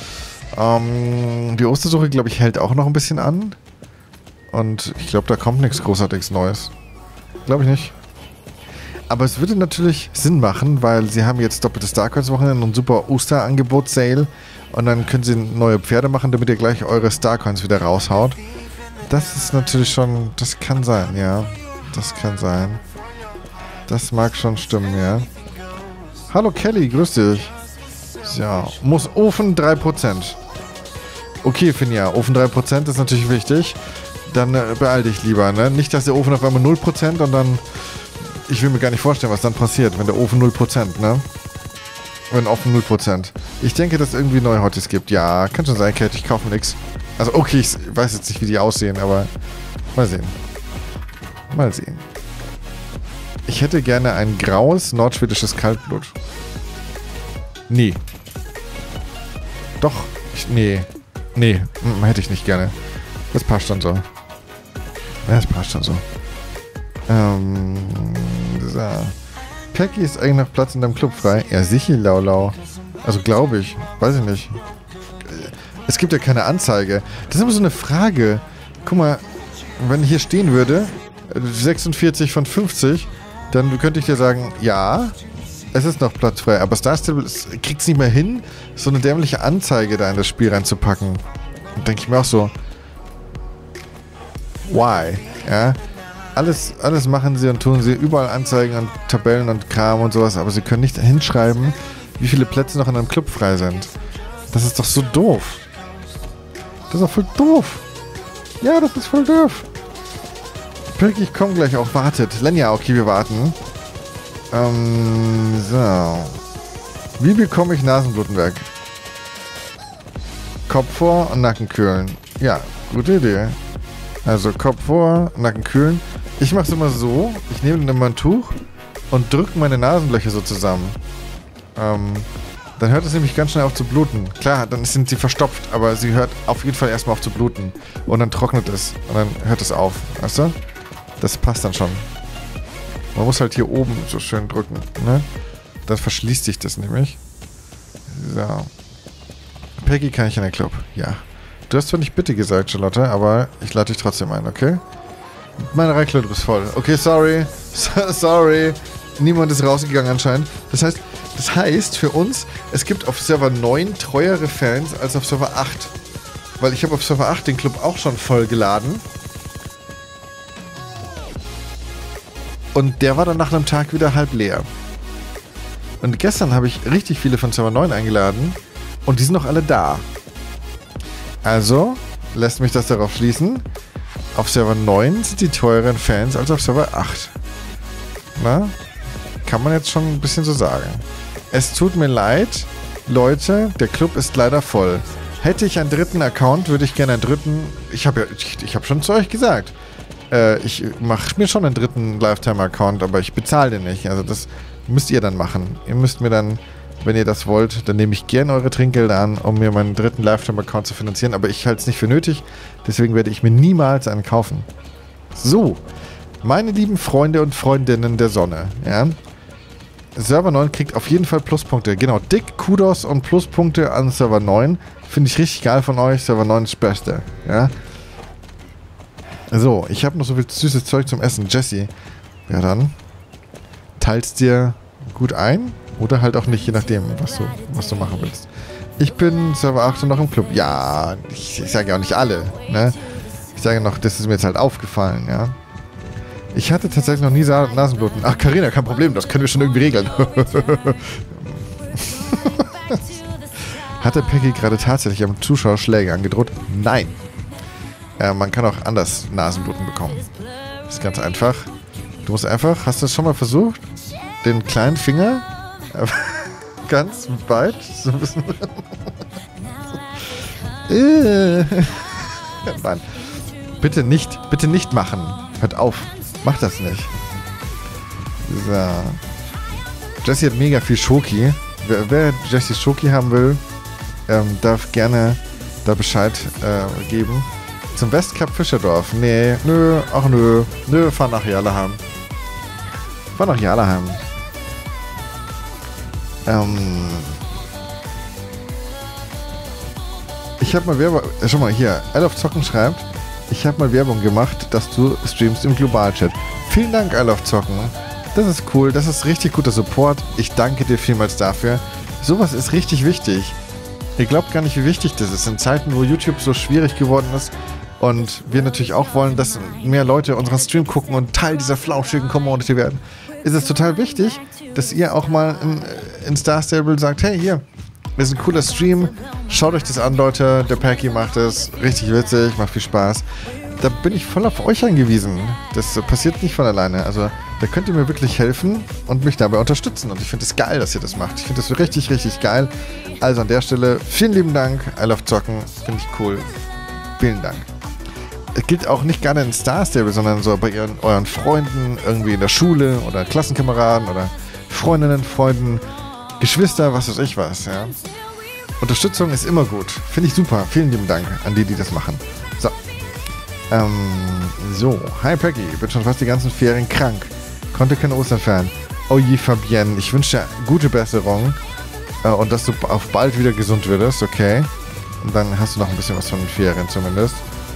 Die Ostersuche, glaube ich, hält auch noch ein bisschen an. Und ich glaube, da kommt nichts Großartiges Neues. Glaube ich nicht. Aber es würde natürlich Sinn machen, weil sie haben jetzt doppeltes Starcoins-Wochenende und ein super Osterangebot-Sale. Und dann können sie neue Pferde machen, damit ihr gleich eure Starcoins wieder raushaut. Das ist natürlich schon... Das kann sein, ja. Das kann sein. Das mag schon stimmen, ja. Hallo Kelly, grüß dich. Ja, muss Ofen 3%. Okay, Finja, Ofen 3% ist natürlich wichtig. Dann beeil dich lieber, ne? Nicht, dass der Ofen auf einmal 0% und dann... Ich will mir gar nicht vorstellen, was dann passiert, wenn der Ofen 0%, ne? Wenn Ofen 0%. Ich denke, dass es irgendwie neue Hotties gibt. Ja, kann schon sein, Kate, ich kaufe nix. Also, okay, ich weiß jetzt nicht, wie die aussehen, aber... Mal sehen. Mal sehen. Ich hätte gerne ein graues, nordschwedisches Kaltblut. Nee. Doch. Nee. Hätte ich nicht gerne. Das passt schon so. Ja, das passt schon so. So. Peggy, ist eigentlich noch Platz in deinem Club frei? Ja, sicher, Laulau. Also, glaube ich. Weiß ich nicht. Es gibt ja keine Anzeige. Das ist immer so eine Frage. Guck mal, wenn hier stehen würde, 46 von 50, dann könnte ich dir sagen, ja, es ist noch Platz frei. Aber Star Stable kriegt es nicht mehr hin, so eine dämliche Anzeige da in das Spiel reinzupacken. Und denke ich mir auch so, why? Ja, alles machen sie und tun sie, überall Anzeigen und Tabellen und Kram und sowas, aber sie können nicht hinschreiben, wie viele Plätze noch in einem Club frei sind. Das ist doch so doof. Das ist doch voll doof. Ja, das ist voll doof. Perky, ich komme gleich auch. Wartet. Lenja, okay, wir warten. So. Wie bekomme ich Nasenbluten weg? Kopf vor und Nacken kühlen. Ja, gute Idee. Also Kopf vor, Nacken kühlen. Ich mache es immer so. Ich nehme dann immer ein Tuch und drücke meine Nasenlöcher so zusammen. Dann hört es nämlich ganz schnell auf zu bluten. Klar, dann sind sie verstopft, aber sie hört auf jeden Fall erstmal auf zu bluten. Und dann trocknet es. Und dann hört es auf. Weißt du? Das passt dann schon. Man muss halt hier oben so schön drücken. Ne? Dann verschließt sich das nämlich. So. Peggy, kann ich in den Club? Ja. Du hast zwar nicht bitte gesagt, Charlotte, aber ich lade dich trotzdem ein, okay? Meine Reichklöte ist voll. Okay, sorry. Sorry. Niemand ist rausgegangen anscheinend. Das heißt für uns, es gibt auf Server 9 treuere Fans als auf Server 8. Weil ich habe auf Server 8 den Club auch schon voll geladen. Und der war dann nach einem Tag wieder halb leer. Und gestern habe ich richtig viele von Server 9 eingeladen. Und die sind noch alle da. Also lässt mich das darauf schließen. Auf Server 9 sind die teureren Fans als auf Server 8. Na? Kann man jetzt schon ein bisschen so sagen. Es tut mir leid, Leute, der Club ist leider voll. Hätte ich einen dritten Account, würde ich gerne einen dritten... Ich habe schon zu euch gesagt. Ich mache mir schon einen dritten Lifetime-Account, aber ich bezahle den nicht. Also das müsst ihr dann machen. Ihr müsst mir dann, wenn ihr das wollt, dann nehme ich gerne eure Trinkgelder an, um mir meinen dritten Lifetime-Account zu finanzieren. Aber ich halte es nicht für nötig. Deswegen werde ich mir niemals einen kaufen. So, meine lieben Freunde und Freundinnen der Sonne. Ja? Server 9 kriegt auf jeden Fall Pluspunkte. Genau, dick Kudos und Pluspunkte an Server 9. Finde ich richtig geil von euch. Server 9 ist das Beste. Ja? So, ich habe noch so viel süßes Zeug zum Essen. Jessie, ja dann, teilst dir gut ein oder halt auch nicht, je nachdem, was du machen willst. Ich bin Server 8 und noch im Club. Ja, ich sage ja auch nicht alle, ne? Ich sage noch, das ist mir jetzt halt aufgefallen, ja. Ich hatte tatsächlich noch nie Nasenbluten. Ach, Carina, kein Problem, das können wir schon irgendwie regeln. Hatte Peggy gerade tatsächlich am Zuschauer Schläge angedroht? Nein. Man kann auch anders Nasenbluten bekommen. Das ist ganz einfach. Du musst einfach, hast du das schon mal versucht? Den kleinen Finger ganz weit so ein bisschen... Nein. Bitte nicht machen. Hört auf. Mach das nicht. So. Jessie hat mega viel Schoki. Wer Jessie Schoki haben will, darf gerne da Bescheid geben. Zum Westcup Fischerdorf. Nee, nö, ach nö. Nö, fahr nach Jalaheim. Ich habe mal Werbung... Schau mal, hier. I Love Zocken schreibt, ich habe mal Werbung gemacht, dass du streamst im Globalchat. Vielen Dank, I Love Zocken. Das ist cool. Das ist richtig guter Support. Ich danke dir vielmals dafür. Sowas ist richtig wichtig. Ihr glaubt gar nicht, wie wichtig das ist. In Zeiten, wo YouTube so schwierig geworden ist und wir natürlich auch wollen, dass mehr Leute unseren Stream gucken und Teil dieser flauschigen Community werden, ist es total wichtig, dass ihr auch mal in Star Stable sagt, hey, hier, das ist ein cooler Stream, schaut euch das an, Leute, der Perky macht es, richtig witzig, macht viel Spaß. Da bin ich voll auf euch angewiesen. Das passiert nicht von alleine. Also da könnt ihr mir wirklich helfen und mich dabei unterstützen. Und ich finde es geil, dass ihr das macht. Ich finde das richtig, richtig geil. Also an der Stelle, vielen lieben Dank. I Love Zocken. Finde ich cool. Vielen Dank. Es gilt auch nicht gerade in Star Stable, sondern so bei euren Freunden, irgendwie in der Schule oder Klassenkameraden oder Freundinnen, Freunden, Geschwister, was weiß ich was. Ja. Unterstützung ist immer gut. Finde ich super. Vielen lieben Dank an die das machen. So. So, hi Peggy, ich bin schon fast die ganzen Ferien krank. Konnte keine Ostern feiern. Oh je, Fabienne, ich wünsche dir gute Besserung und dass du auf bald wieder gesund wirst, okay? Und dann hast du noch ein bisschen was von den Ferien zumindest.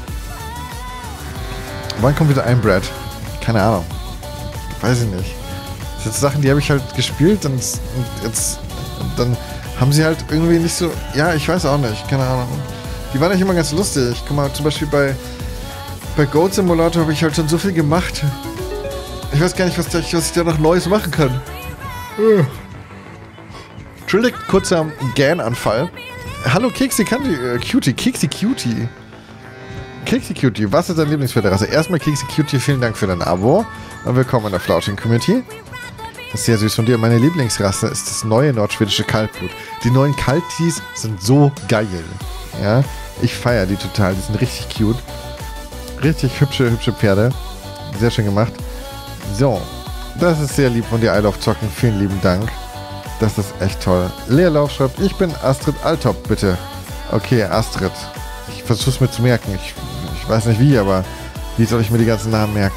Wann kommt wieder ein Brad? Keine Ahnung. Weiß ich nicht. Das sind Sachen, die habe ich halt gespielt und dann haben sie halt irgendwie nicht so... Ja, ich weiß auch nicht, keine Ahnung. Die waren nicht immer ganz lustig. Guck mal, zum Beispiel bei Goat Simulator habe ich halt schon so viel gemacht. Ich weiß gar nicht, was ich da noch Neues machen kann. Entschuldigt, kurzer Gähnanfall. Hallo Keksi Cutie, Keksi Cutie. Keksi Cutie, was ist dein Lieblingspferderasse? Erstmal Keksi Cutie, vielen Dank für dein Abo und willkommen in der Flausching Community. Das ist sehr süß von dir. Meine Lieblingsrasse ist das neue nordschwedische Kaltblut. Die neuen Kaltis sind so geil. Ja, ich feiere die total. Die sind richtig cute. Richtig hübsche Pferde. Sehr schön gemacht. So, das ist sehr lieb von dir, I Love Zocken. Vielen lieben Dank. Das ist echt toll. Leerlauf schreibt, ich bin Astrid Altop, bitte. Okay, Astrid. Ich versuch's mir zu merken. Ich weiß nicht wie, aber wie soll ich mir die ganzen Namen merken?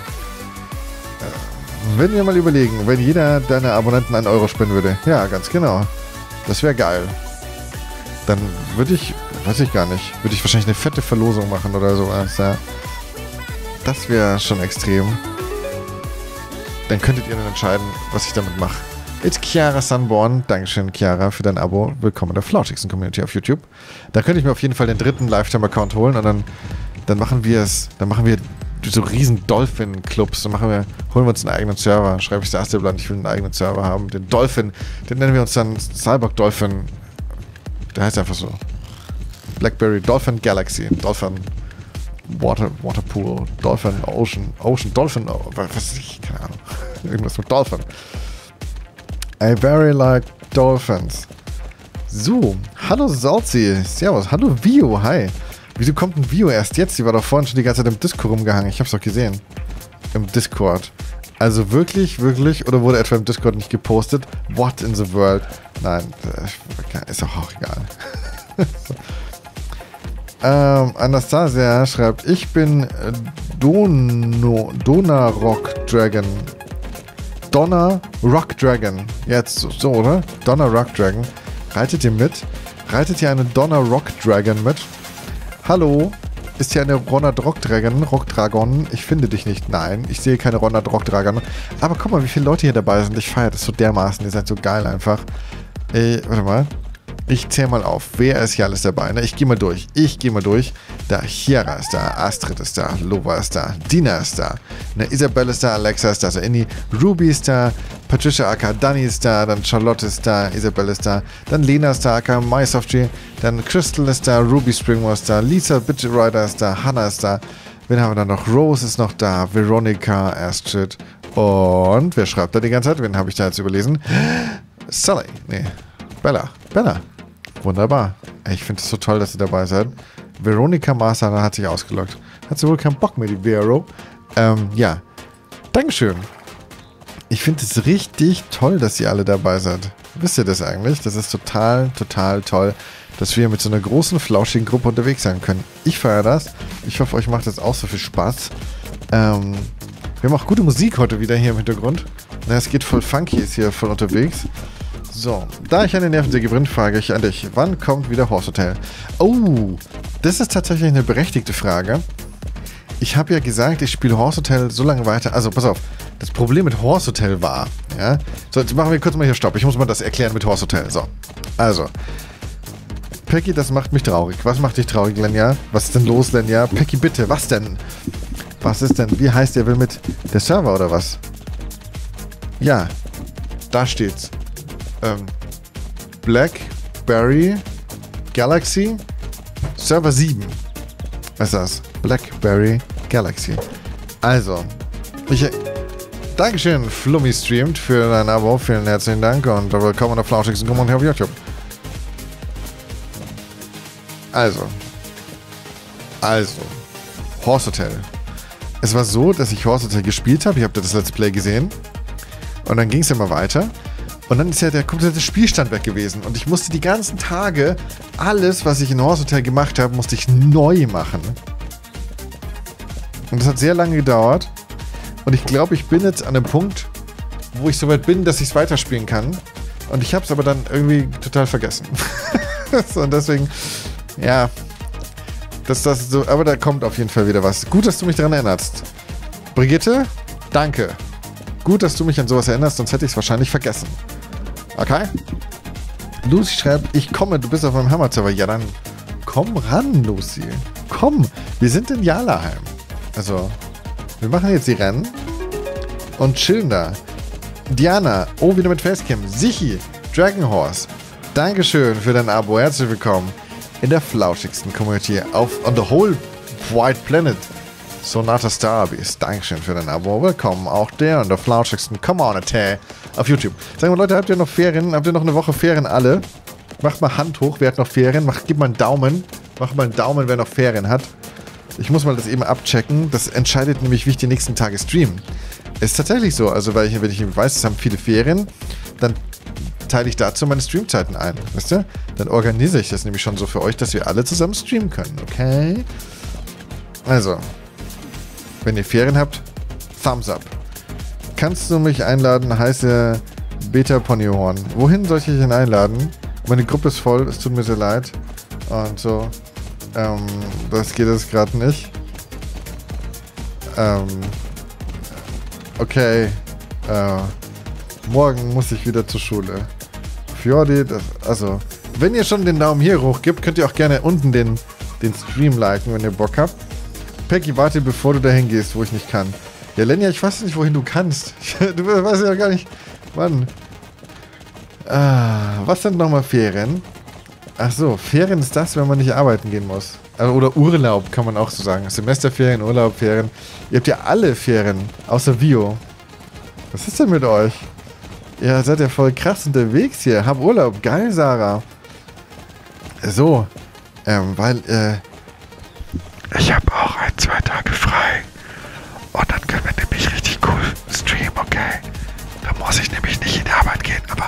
Wenn wir mal überlegen, wenn jeder deiner Abonnenten 1 Euro spenden würde. Ja, ganz genau. Das wäre geil. Dann würde ich, weiß ich gar nicht, würde ich wahrscheinlich eine fette Verlosung machen oder sowas. Ja. Das wäre schon extrem. Dann könntet ihr dann entscheiden, was ich damit mache. It's Chiara Sunborn. Dankeschön, Chiara, für dein Abo. Willkommen in der flauschigsten Community auf YouTube. Da könnte ich mir auf jeden Fall den 3. Lifetime-Account holen und dann machen wir so riesen Dolphin-Clubs. Dann holen wir uns einen eigenen Server. Schreibe ich der Asteblatt, ich will einen eigenen Server haben. Den Dolphin, den nennen wir uns dann Cyborg Dolphin. Der heißt einfach so. Blackberry Dolphin Galaxy. Dolphin Waterpool. Dolphin Ocean. Dolphin. Was weiß ich? Keine Ahnung. Irgendwas mit Dolphin. I very like Dolphins. So. Hallo Salzi. Servus. Hallo Vio. Hi. Wieso kommt ein Vio erst jetzt? Die war doch vorhin schon die ganze Zeit im Discord rumgehangen. Ich hab's doch gesehen. Im Discord. Also wirklich? Oder wurde etwa im Discord nicht gepostet? What in the world? Nein, ist auch egal. Anastasia schreibt, ich bin Donna Rock Dragon. Donna Rock Dragon. Jetzt so, oder? Donna Rock Dragon. Reitet ihr mit? Reitet ihr eine Donna Rock Dragon mit? Hallo? Ist hier eine Ronald Rockdragon? Ich finde dich nicht. Nein, ich sehe keine Ronald Rockdragon. Aber guck mal, wie viele Leute hier dabei sind. Ich feiere das so dermaßen. Ihr seid so geil einfach. Warte mal. Ich zähle mal auf. Wer ist hier alles dabei? Ne? Ich gehe mal durch. Da, Chiara ist da, Astrid ist da, Lova ist da, Dina ist da, ne, Isabelle ist da, Alexa ist da, also Inni, Ruby ist da, Patricia aka Dani ist da, dann Charlotte ist da, Isabelle ist da, dann Lena ist da, aka MySoftG, dann Crystal ist da, Ruby Springmore ist da, Lisa Bitchrider ist da, Hannah ist da, wen haben wir dann noch? Rose ist noch da, Veronica, Astrid und wer schreibt da die ganze Zeit? Wen habe ich da jetzt überlesen? Sally, nee, Bella. Wunderbar. Ich finde es so toll, dass ihr dabei seid. Veronica Marsana hat sich ausgeloggt. Hat sie wohl keinen Bock mehr, die Vero. Ja. Dankeschön. Ich finde es richtig toll, dass ihr alle dabei seid. Wisst ihr das eigentlich? Das ist total toll, dass wir mit so einer großen, flauschigen Gruppe unterwegs sein können. Ich feiere das. Ich hoffe, euch macht das auch so viel Spaß. Wir haben auch gute Musik heute wieder hier im Hintergrund. Na, es geht voll funky, ist hier voll unterwegs. So, da ich eine Nervensäge bin, frage ich an dich, wann kommt wieder Horse Hotel? Oh, das ist tatsächlich eine berechtigte Frage. Ich habe ja gesagt, ich spiele Horse Hotel so lange weiter. Also, pass auf, das Problem mit Horse Hotel war, ja. So, jetzt machen wir kurz mal hier Stopp. Ich muss mal das erklären mit Horse Hotel. So, also. Peggy, das macht mich traurig. Was macht dich traurig, Lenja? Was ist denn los, Lenja? Peggy, bitte, was denn? Was ist denn? Wie heißt der will mit der Server oder was? Ja, da steht's. Blackberry Galaxy Server 7. Was ist das? Blackberry Galaxy. Also, Dankeschön, Flummi streamt für dein Abo. Vielen herzlichen Dank und willkommen in der flauschigsten Community auf YouTube. Also, Horse Hotel. Es war so, dass ich Horse Hotel gespielt habe. Ich habe das Let's Play gesehen. Und dann ging es immer weiter. Und dann ist ja der komplette Spielstand weg gewesen. Und ich musste die ganzen Tage alles, was ich in Horse Hotel gemacht habe, musste ich neu machen. Und das hat sehr lange gedauert. Und ich glaube, ich bin jetzt an einem Punkt, wo ich soweit bin, dass ich es weiterspielen kann. Und ich habe es aber dann irgendwie total vergessen. Und deswegen, ja, das so. Aber da kommt auf jeden Fall wieder was. Gut, dass du mich daran erinnerst. Brigitte, danke. Gut, dass du mich an sowas erinnerst, sonst hätte ich es wahrscheinlich vergessen. Okay? Lucy schreibt, ich komme, du bist auf meinem Hammer-Server. Ja, dann komm ran, Lucy. Komm, wir sind in Jalaheim. Also, wir machen jetzt die Rennen und chillen da. Diana, oh, wieder mit Facecam. Sichi, Dragon Horse, Dankeschön für dein Abo. Herzlich willkommen in der flauschigsten Community on the whole White Planet. Sonata Starbeast, Dankeschön für dein Abo. Willkommen auch der in der flauschigsten Community auf YouTube. Sagen wir, Leute, habt ihr noch Ferien? Habt ihr noch eine Woche Ferien alle? Macht mal Hand hoch, wer hat noch Ferien? Gib mal einen Daumen. Mach mal einen Daumen, wer noch Ferien hat. Ich muss mal das eben abchecken. Das entscheidet nämlich, wie ich die nächsten Tage streamen. Ist tatsächlich so. Also, wenn ich weiß, es haben viele Ferien, dann teile ich dazu meine Streamzeiten ein. Wisst ihr? Dann organisiere ich das nämlich schon so für euch, dass wir alle zusammen streamen können. Okay? Also, wenn ihr Ferien habt, Thumbs up. Kannst du mich einladen, heiße Beta Ponyhorn. Wohin soll ich dich denn einladen? Meine Gruppe ist voll, es tut mir sehr leid. Und so. Das geht jetzt gerade nicht. Okay. Morgen muss ich wieder zur Schule. Fjordi, also, wenn ihr schon den Daumen hier hoch gibt, könnt ihr auch gerne unten den Stream liken, wenn ihr Bock habt. Peggy, warte, bevor du dahin gehst, wo ich nicht kann. Ja, Lenja, ich weiß nicht, wohin du kannst. Du weißt ja gar nicht. Mann. Was sind nochmal Ferien? Ach so, Ferien ist das, wenn man nicht arbeiten gehen muss. Also, oder Urlaub, kann man auch so sagen. Semesterferien, Urlaub, Ferien. Ihr habt ja alle Ferien, außer Vio. Was ist denn mit euch? Ihr seid ja voll krass unterwegs hier. Hab Urlaub. Geil, Sarah. So, weil, ich habe auch 1-2 Tage frei. Und dann können wir nämlich richtig cool streamen, okay? Da muss ich nämlich nicht in die Arbeit gehen, aber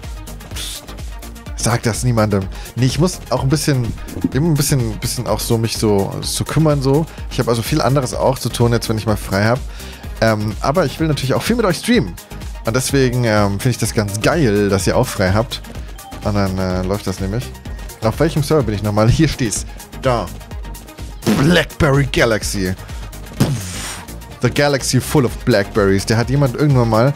sag das niemandem. Nee, ich muss auch ein bisschen auch so mich so kümmern so. Ich habe also viel anderes auch zu tun jetzt, wenn ich mal frei habe. Aber ich will natürlich auch viel mit euch streamen. Und deswegen finde ich das ganz geil, dass ihr auch frei habt. Und dann läuft das nämlich. Auf welchem Server bin ich nochmal? Hier steht's. Da. Blackberry Galaxy. The Galaxy full of Blackberries. Der hat jemand irgendwann mal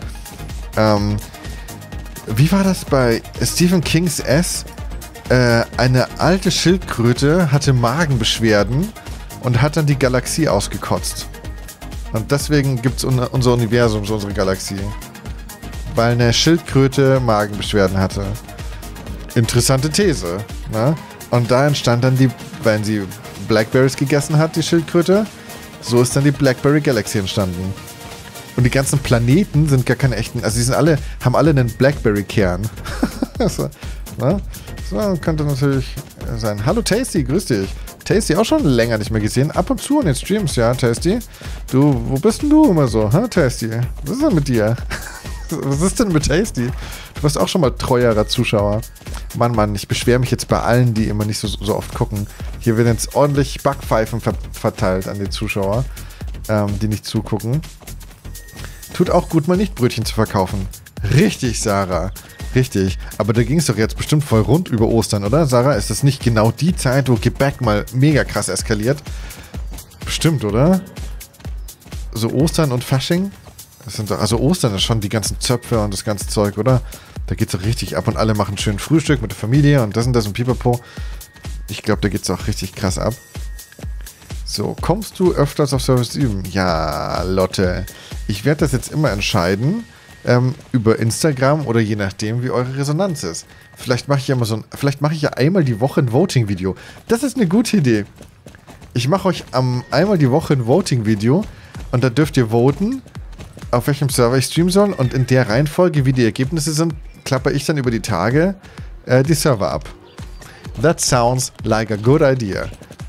wie war das bei Stephen Kings S? Eine alte Schildkröte hatte Magenbeschwerden und hat dann die Galaxie ausgekotzt. Und deswegen gibt es unser Universum, so unsere Galaxie. Weil eine Schildkröte Magenbeschwerden hatte. Interessante These. Ne? Und da entstand dann wenn sie Blackberries gegessen hat, die Schildkröte, so ist dann die Blackberry Galaxy entstanden. Und die ganzen Planeten sind gar keine echten, also haben alle einen Blackberry-Kern. So, ne? So, könnte natürlich sein. Hallo Tasty, grüß dich. Tasty auch schon länger nicht mehr gesehen. Ab und zu in den Streams, ja, Tasty. Du, wo bist denn du immer so, Tasty? Was ist denn mit dir? Was ist denn mit Tasty? Du warst auch schon mal treuerer Zuschauer. Mann, ich beschwere mich jetzt bei allen, die immer nicht so oft gucken. Hier werden jetzt ordentlich Backpfeifen verteilt an die Zuschauer, die nicht zugucken. Tut auch gut, mal nicht Brötchen zu verkaufen. Richtig, Sarah. Richtig. Aber da ging es doch jetzt bestimmt voll rund über Ostern, oder? Sarah, ist das nicht genau die Zeit, wo Gebäck mal mega krass eskaliert? Bestimmt, oder? So Ostern und Fasching? Das sind doch, also Ostern ist schon die ganzen Zöpfe und das ganze Zeug, oder? Da geht's doch richtig ab und alle machen schön Frühstück mit der Familie und das und Pipapo. Ich glaube, da geht's auch richtig krass ab. So, kommst du öfters auf Service üben? Ja, Lotte. Ich werde das jetzt immer entscheiden, über Instagram oder je nachdem, wie eure Resonanz ist. Vielleicht mache ich ja einmal die Woche ein Voting-Video. Das ist eine gute Idee. Ich mache euch einmal die Woche ein Voting-Video und da dürft ihr voten, auf welchem Server ich streamen soll und in der Reihenfolge, wie die Ergebnisse sind, klappe ich dann über die Tage die Server ab. That sounds like a good idea.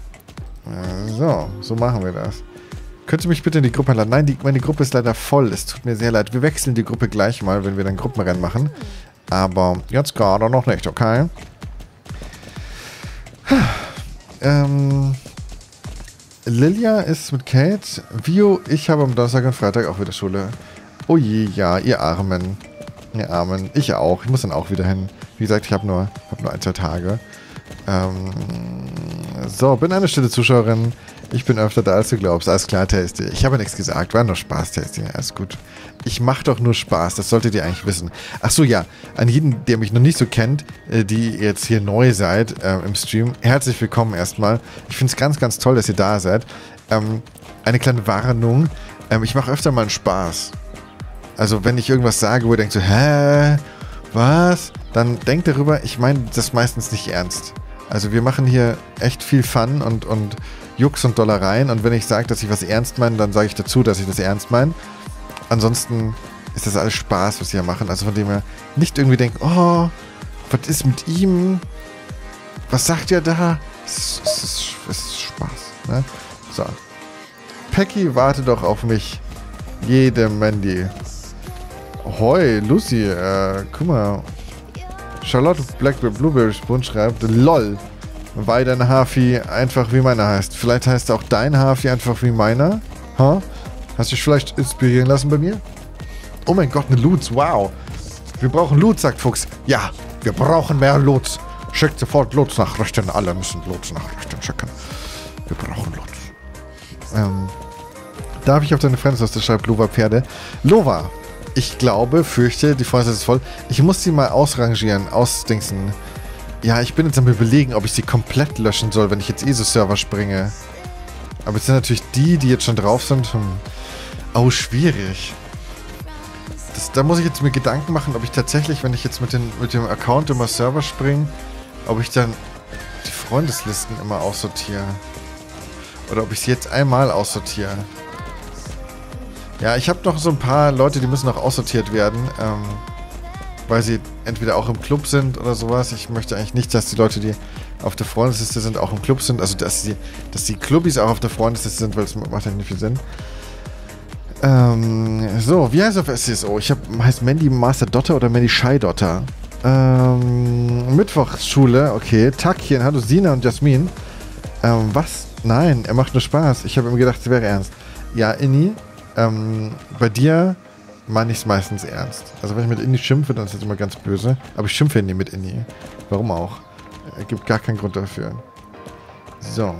So machen wir das. Könnt ihr mich bitte in die Gruppe einladen? Nein, meine Gruppe ist leider voll. Es tut mir sehr leid. Wir wechseln die Gruppe gleich mal, wenn wir dann Gruppenrennen machen. Aber jetzt gerade noch nicht, okay? Lilia ist mit Kate. Vio, ich habe am Donnerstag und Freitag auch wieder Schule. Oh je, ja, ihr Armen. Ihr Armen. Ich auch. Ich muss dann auch wieder hin. Wie gesagt, ich habe nur 1-2 Tage. So, bin eine stille Zuschauerin. Ich bin öfter da, als du glaubst. Alles klar, Tasty. Ich habe nichts gesagt. War nur Spaß, Tasty. Alles gut. Ich mache doch nur Spaß. Das solltet ihr eigentlich wissen. Ach so, ja. An jeden, der mich noch nicht so kennt, die jetzt hier neu seid im Stream, herzlich willkommen erstmal. Ich finde es ganz, ganz toll, dass ihr da seid. Eine kleine Warnung. Ich mache öfter mal einen Spaß. Also, wenn ich irgendwas sage, wo ihr denkt so, hä? Was? Dann denk darüber, ich meine das meistens nicht ernst. Also wir machen hier echt viel Fun und Jux und Dollereien. Und wenn ich sage, dass ich was ernst meine, dann sage ich dazu, dass ich das ernst meine. Ansonsten ist das alles Spaß, was wir hier machen. Also von dem her nicht irgendwie denken, oh, was ist mit ihm? Was sagt ihr da? Es ist Spaß. Ne? So. Peggy, warte doch auf mich. Jede Mandy. Hoi, Lucy, guck mal. Charlotte Blackberry Blueberry Spoon schreibt, lol, weil dein Hafi einfach wie meiner heißt. Vielleicht heißt auch dein Hafi einfach wie meiner? Huh? Hast du dich vielleicht inspirieren lassen bei mir? Oh mein Gott, eine Lutz, wow. Wir brauchen Lutz, sagt Fuchs. Ja, wir brauchen mehr Lutz. Schickt sofort Lutz-Nachrichten. Alle müssen Lutz-Nachrichten schicken. Wir brauchen Lutz. Darf ich auf deine Friends-Liste schreibt Lova Pferde? Lova, ich glaube, fürchte, die Freundin ist voll. Ich muss sie mal ausrangieren, ausdingsen. Ja, ich bin jetzt am Überlegen, ob ich sie komplett löschen soll, wenn ich jetzt ESO-Server springe. Aber es sind natürlich die jetzt schon drauf sind. Oh, schwierig. Da muss ich jetzt mir Gedanken machen, ob ich tatsächlich, wenn ich jetzt mit dem Account immer Server springe, ob ich dann die Freundeslisten immer aussortiere. Oder ob ich sie jetzt einmal aussortiere. Ja, ich habe noch so ein paar Leute, die müssen noch aussortiert werden, weil sie entweder auch im Club sind oder sowas. Ich möchte eigentlich nicht, dass die Leute, die auf der Freundesliste sind, auch im Club sind. Also, dass die Clubbis auch auf der Freundesliste sind, weil das macht ja nicht viel Sinn. So, wie heißt es auf SCSO? Heißt Mandy Master Dotter oder Mandy Shy Dotter? Mittwochsschule, okay. Takien, hallo Sina und Jasmin. Was? Nein, er macht nur Spaß. Ich habe immer gedacht, es wäre ernst. Ja, Inni, bei dir meine ich es meistens ernst. Also wenn ich mit Inni schimpfe, dann ist das immer ganz böse. Aber ich schimpfe nie mit Inni. Warum auch? Es gibt gar keinen Grund dafür. So.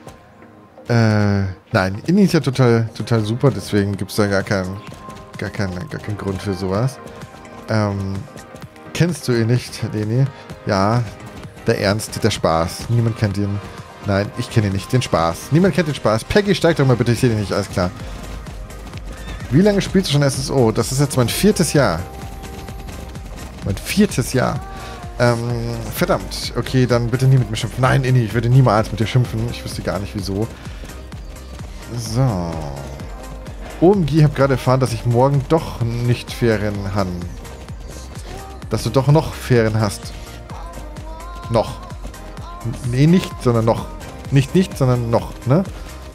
Nein, Inni ist ja total super, deswegen gibt es da gar keinen Grund für sowas. Kennst du ihn nicht, Leni? Ja, der Ernst, der Spaß. Niemand kennt ihn. Nein, ich kenne ihn nicht, den Spaß. Niemand kennt den Spaß. Peggy, steig doch mal bitte, ich sehe dich nicht, alles klar. Wie lange spielst du schon SSO? Das ist jetzt mein 4. Jahr. Mein 4. Jahr. Verdammt. Okay, dann bitte nie mit mir schimpfen. Nein, Inni, ich würde niemals mit dir schimpfen. Ich wüsste gar nicht, wieso. So. OMG, habe gerade erfahren, dass ich morgen doch nicht Ferien habe. Dass du doch noch Ferien hast. Noch. Nee, nicht, sondern noch. Nicht, sondern noch, ne?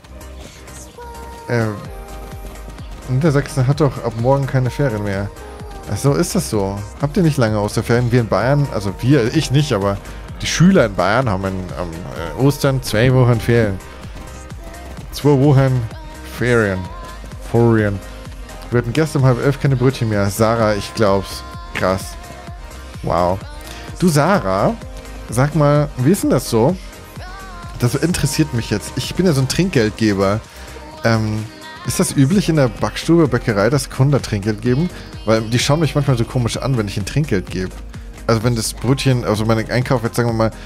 Niedersachsen hat doch ab morgen keine Ferien mehr. Achso, ist das so? Habt ihr nicht lange Osterferien? Wir in Bayern, also ich nicht, aber die Schüler in Bayern haben am Ostern 2 Wochen Ferien. 2 Wochen Ferien. Wir hatten gestern um 10:30 keine Brötchen mehr. Sarah, ich glaub's. Krass. Wow. Du Sarah, sag mal, wie ist denn das so? Das interessiert mich jetzt. Ich bin ja so ein Trinkgeldgeber. Ist das üblich in der Backstube, Bäckerei, dass Kunden Trinkgeld geben? Weil die schauen mich manchmal so komisch an, wenn ich ihnen Trinkgeld gebe. Also wenn das Brötchen, also mein Einkauf jetzt sagen wir mal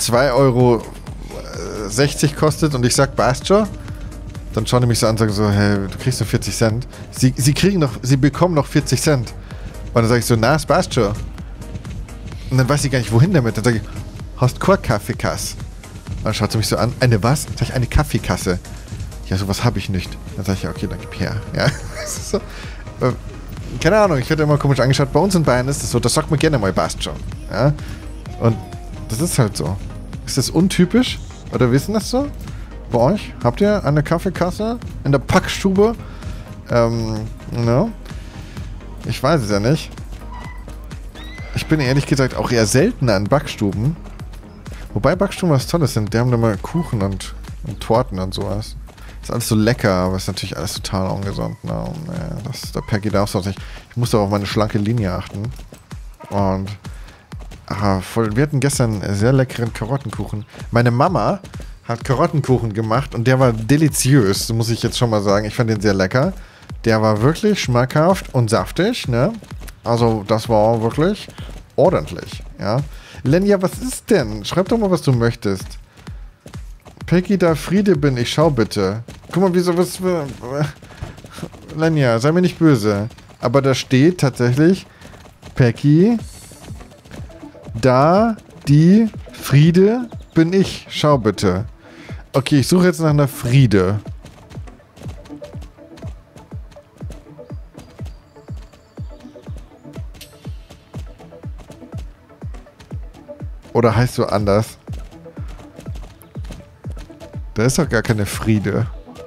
2,60 € kostet und ich sag, passt schon, dann schauen die mich so an und sagen so, hey, du kriegst nur 40 Cent. Sie bekommen noch 40 Cent. Und dann sage ich so, na, es passt schon. Und dann weiß ich gar nicht, wohin damit. Dann sage ich, hast keine Kaffeekasse? Und dann schaut sie mich so an, eine was? Sag ich, eine Kaffeekasse. Ja, sowas habe ich nicht. Dann sage ich, ja, okay, dann gib her. Ja, das ist so. Keine Ahnung, ich werde immer komisch angeschaut. Bei uns in Bayern ist es so, das sagt man gerne mal, passt schon. Ja? Und das ist halt so. Ist das untypisch? Oder wissen das so? Bei euch? Habt ihr eine Kaffeekasse in der Backstube? No? Ich weiß es ja nicht. Ich bin ehrlich gesagt auch eher seltener in Backstuben. Wobei Backstuben was Tolles sind. Die haben da mal Kuchen und Torten und sowas. Ist alles so lecker, aber ist natürlich alles total ungesund. Ne? Und, der Peggy darf es auch nicht. Ich muss doch auf meine schlanke Linie achten. Und wir hatten gestern einen sehr leckeren Karottenkuchen. Meine Mama hat Karottenkuchen gemacht und der war deliziös, muss ich jetzt schon mal sagen. Ich fand den sehr lecker. Der war wirklich schmackhaft und saftig, ne? Also das war wirklich ordentlich, ja. Lenja, was ist denn? Schreib doch mal, was du möchtest. Peggy, da Friede bin ich, schau bitte. Guck mal, wieso, was... Lenja, sei mir nicht böse. Aber da steht tatsächlich, Peggy, Da, die, Friede, bin ich. Schau bitte. Okay, ich suche jetzt nach einer Friede. Oder heißt du anders? Da ist doch gar keine Friede.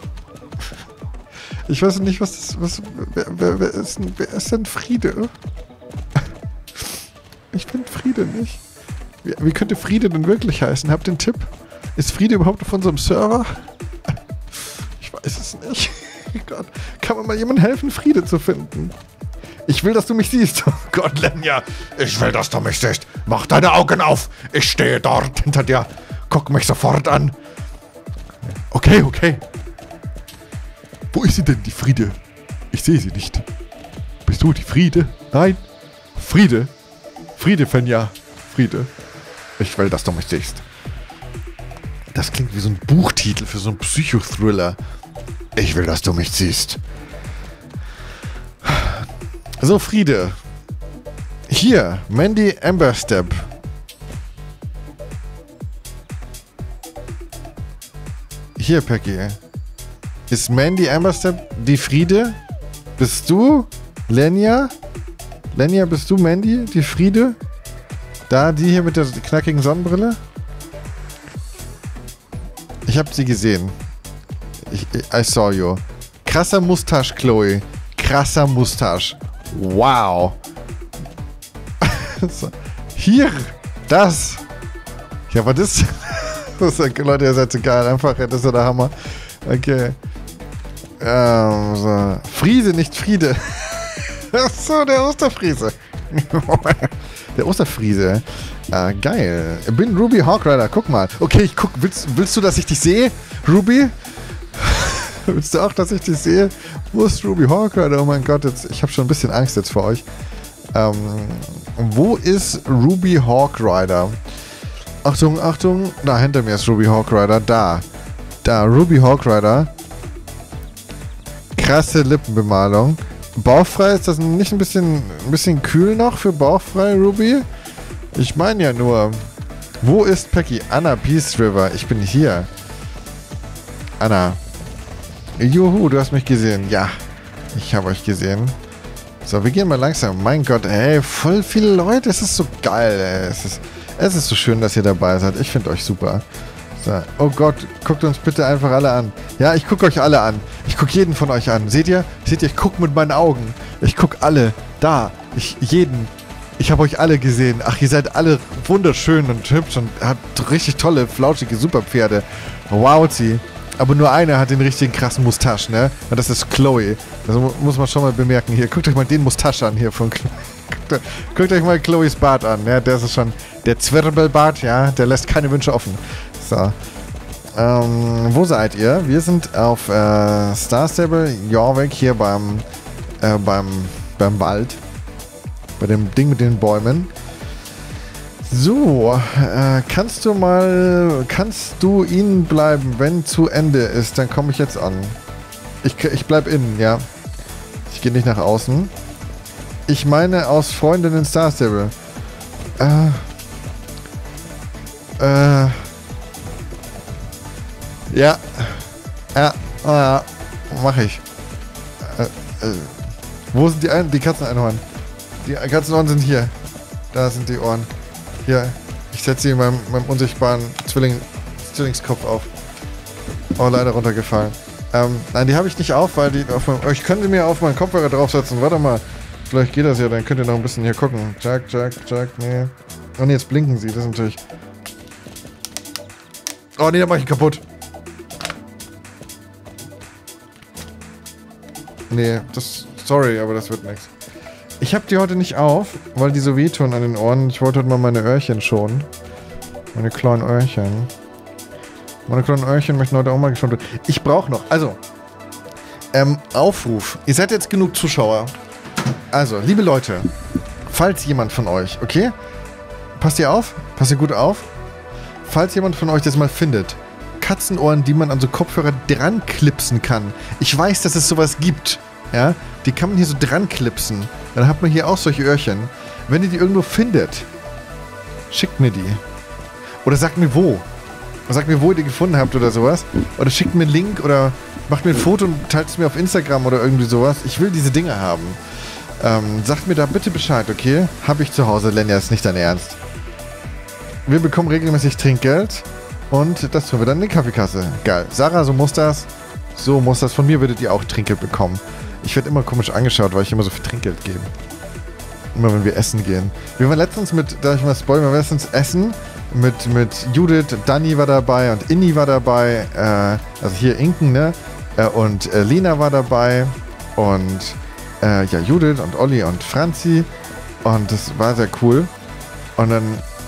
Ich weiß nicht, was das... wer ist denn Friede? Ich finde Friede nicht. Wie könnte Friede denn wirklich heißen? Habt ihr einen Tipp? Ist Friede überhaupt auf unserem Server? Ich weiß es nicht. Gott, kann mir mal jemand helfen, Friede zu finden? Ich will, dass du mich siehst. Oh Gott, Lenja. Ich will, dass du mich siehst. Mach deine Augen auf. Ich stehe dort hinter dir. Guck mich sofort an. Okay, okay. Wo ist sie denn, die Friede? Ich sehe sie nicht. Bist du die Friede? Nein. Friede. Friede, Fenja. Friede. Ich will, dass du mich siehst. Das klingt wie so ein Buchtitel für so einen Psychothriller. Ich will, dass du mich siehst. So, Friede. Hier, Mandy Amberstep. Hier, Peggy. Ist Mandy Amberstep die Friede? Bist du Lenja? Lenja, bist du Mandy, die Friede? Da, die hier mit der knackigen Sonnenbrille? Ich hab sie gesehen. I saw you. Krasser Mustache, Chloe. Krasser Mustache. Wow. So. Hier. Das. Ja, was ist das? Leute, ihr seid so geil. Einfach, das ist ja der Hammer. Okay. So. Friese, nicht Friede. Achso, der Osterfriese. Der Osterfriese. Geil. Bin Ruby Hawkrider. Guck mal. Okay, ich guck. Willst du, dass ich dich sehe? Ruby? Willst du auch, dass ich dich sehe? Wo ist Ruby Hawkrider? Oh mein Gott, jetzt, ich habe schon ein bisschen Angst jetzt vor euch. Wo ist Ruby Hawkrider? Achtung, Achtung. Da, hinter mir ist Ruby Hawkrider. Da. Da, Ruby Hawkrider. Krasse Lippenbemalung. Bauchfrei, ist das nicht ein bisschen kühl noch für bauchfrei, Ruby? Ich meine ja nur. Wo ist Peggy? Anna Peace River. Ich bin hier. Anna. Juhu, du hast mich gesehen. Ja, ich habe euch gesehen. So, wir gehen mal langsam. Mein Gott, ey, voll viele Leute. Es ist so geil, ey. Es ist so schön, dass ihr dabei seid. Ich finde euch super. So, oh Gott, guckt uns bitte einfach alle an. Ja, ich gucke euch alle an. Ich gucke jeden von euch an. Seht ihr? Seht ihr, ich gucke mit meinen Augen. Ich gucke alle. Da. Jeden. Ich habe euch alle gesehen. Ach, ihr seid alle wunderschön und hübsch und habt richtig tolle, flauschige Superpferde. Wowzi. Aber nur einer hat den richtigen krassen Mustache, ne? Und das ist Chloe. Das muss man schon mal bemerken. Hier, guckt euch mal den Mustache an hier von Chloe. Guckt euch mal Chloes Bart an. Ja, der ist schon der Zwirbelbart, ja, der lässt keine Wünsche offen. So. Wo seid ihr? Wir sind auf Star Stable Jorvik hier beim Wald. Bei dem Ding mit den Bäumen. So, kannst du innen bleiben, wenn zu Ende ist, dann komme ich jetzt an. Ich bleib innen, ja. Ich gehe nicht nach außen. Ich meine aus Freundinnen Star Stable. Ja. Ja, mach ich. Wo sind die Katzeneinhorn? Die Katzenohren sind hier. Da sind die Ohren. Hier, ich setze sie in meinem unsichtbaren Zwillingskopf auf. Oh, leider runtergefallen. Nein, die habe ich nicht auf, weil die auf ich könnte mir auf meinen Kopfhörer draufsetzen. Warte mal. Vielleicht geht das ja, dann könnt ihr noch ein bisschen hier gucken. Jack, nee. Oh ne, jetzt blinken sie, das ist natürlich... Oh ne, da mach ich ihn kaputt. Nee, sorry, aber das wird nichts. Ich habe die heute nicht auf, weil die so wehtun an den Ohren. Ich wollte heute mal meine Öhrchen schonen. Meine kleinen Öhrchen. Meine kleinen Öhrchen möchten heute auch mal geschont werden. Ich brauche noch, also, Aufruf. Ihr seid jetzt genug Zuschauer. Also, liebe Leute, falls jemand von euch, okay? Passt ihr auf? Passt ihr gut auf? Falls jemand von euch das mal findet, Katzenohren, die man an so Kopfhörer dran klipsen kann. Ich weiß, dass es sowas gibt. Ja, die kann man hier so dran klipsen. Dann hat man hier auch solche Öhrchen. Wenn ihr die irgendwo findet, Schickt mir die. Oder sagt mir wo. Sagt mir, wo ihr die gefunden habt oder sowas. Oder schickt mir einen Link oder macht mir ein Foto und teilt es mir auf Instagram oder irgendwie sowas. Ich will diese Dinge haben. Sagt mir da bitte Bescheid, okay? Hab ich zu Hause, Lenja, ist nicht dein Ernst. Wir bekommen regelmäßig Trinkgeld und das tun wir dann in die Kaffeekasse. Geil. Sarah, so muss das. So muss das. Von mir würdet ihr auch Trinkgeld bekommen. Ich werde immer komisch angeschaut, weil ich immer so viel Trinkgeld gebe. Immer wenn wir essen gehen. Wir waren letztens darf ich mal spoilern, wir waren letztens essen mit Judith, Dani war dabei und Inni war dabei. Also hier Inken, ne? Und Lena war dabei. Und ja, Judith und Olli und Franzi. Und das war sehr cool. Und dann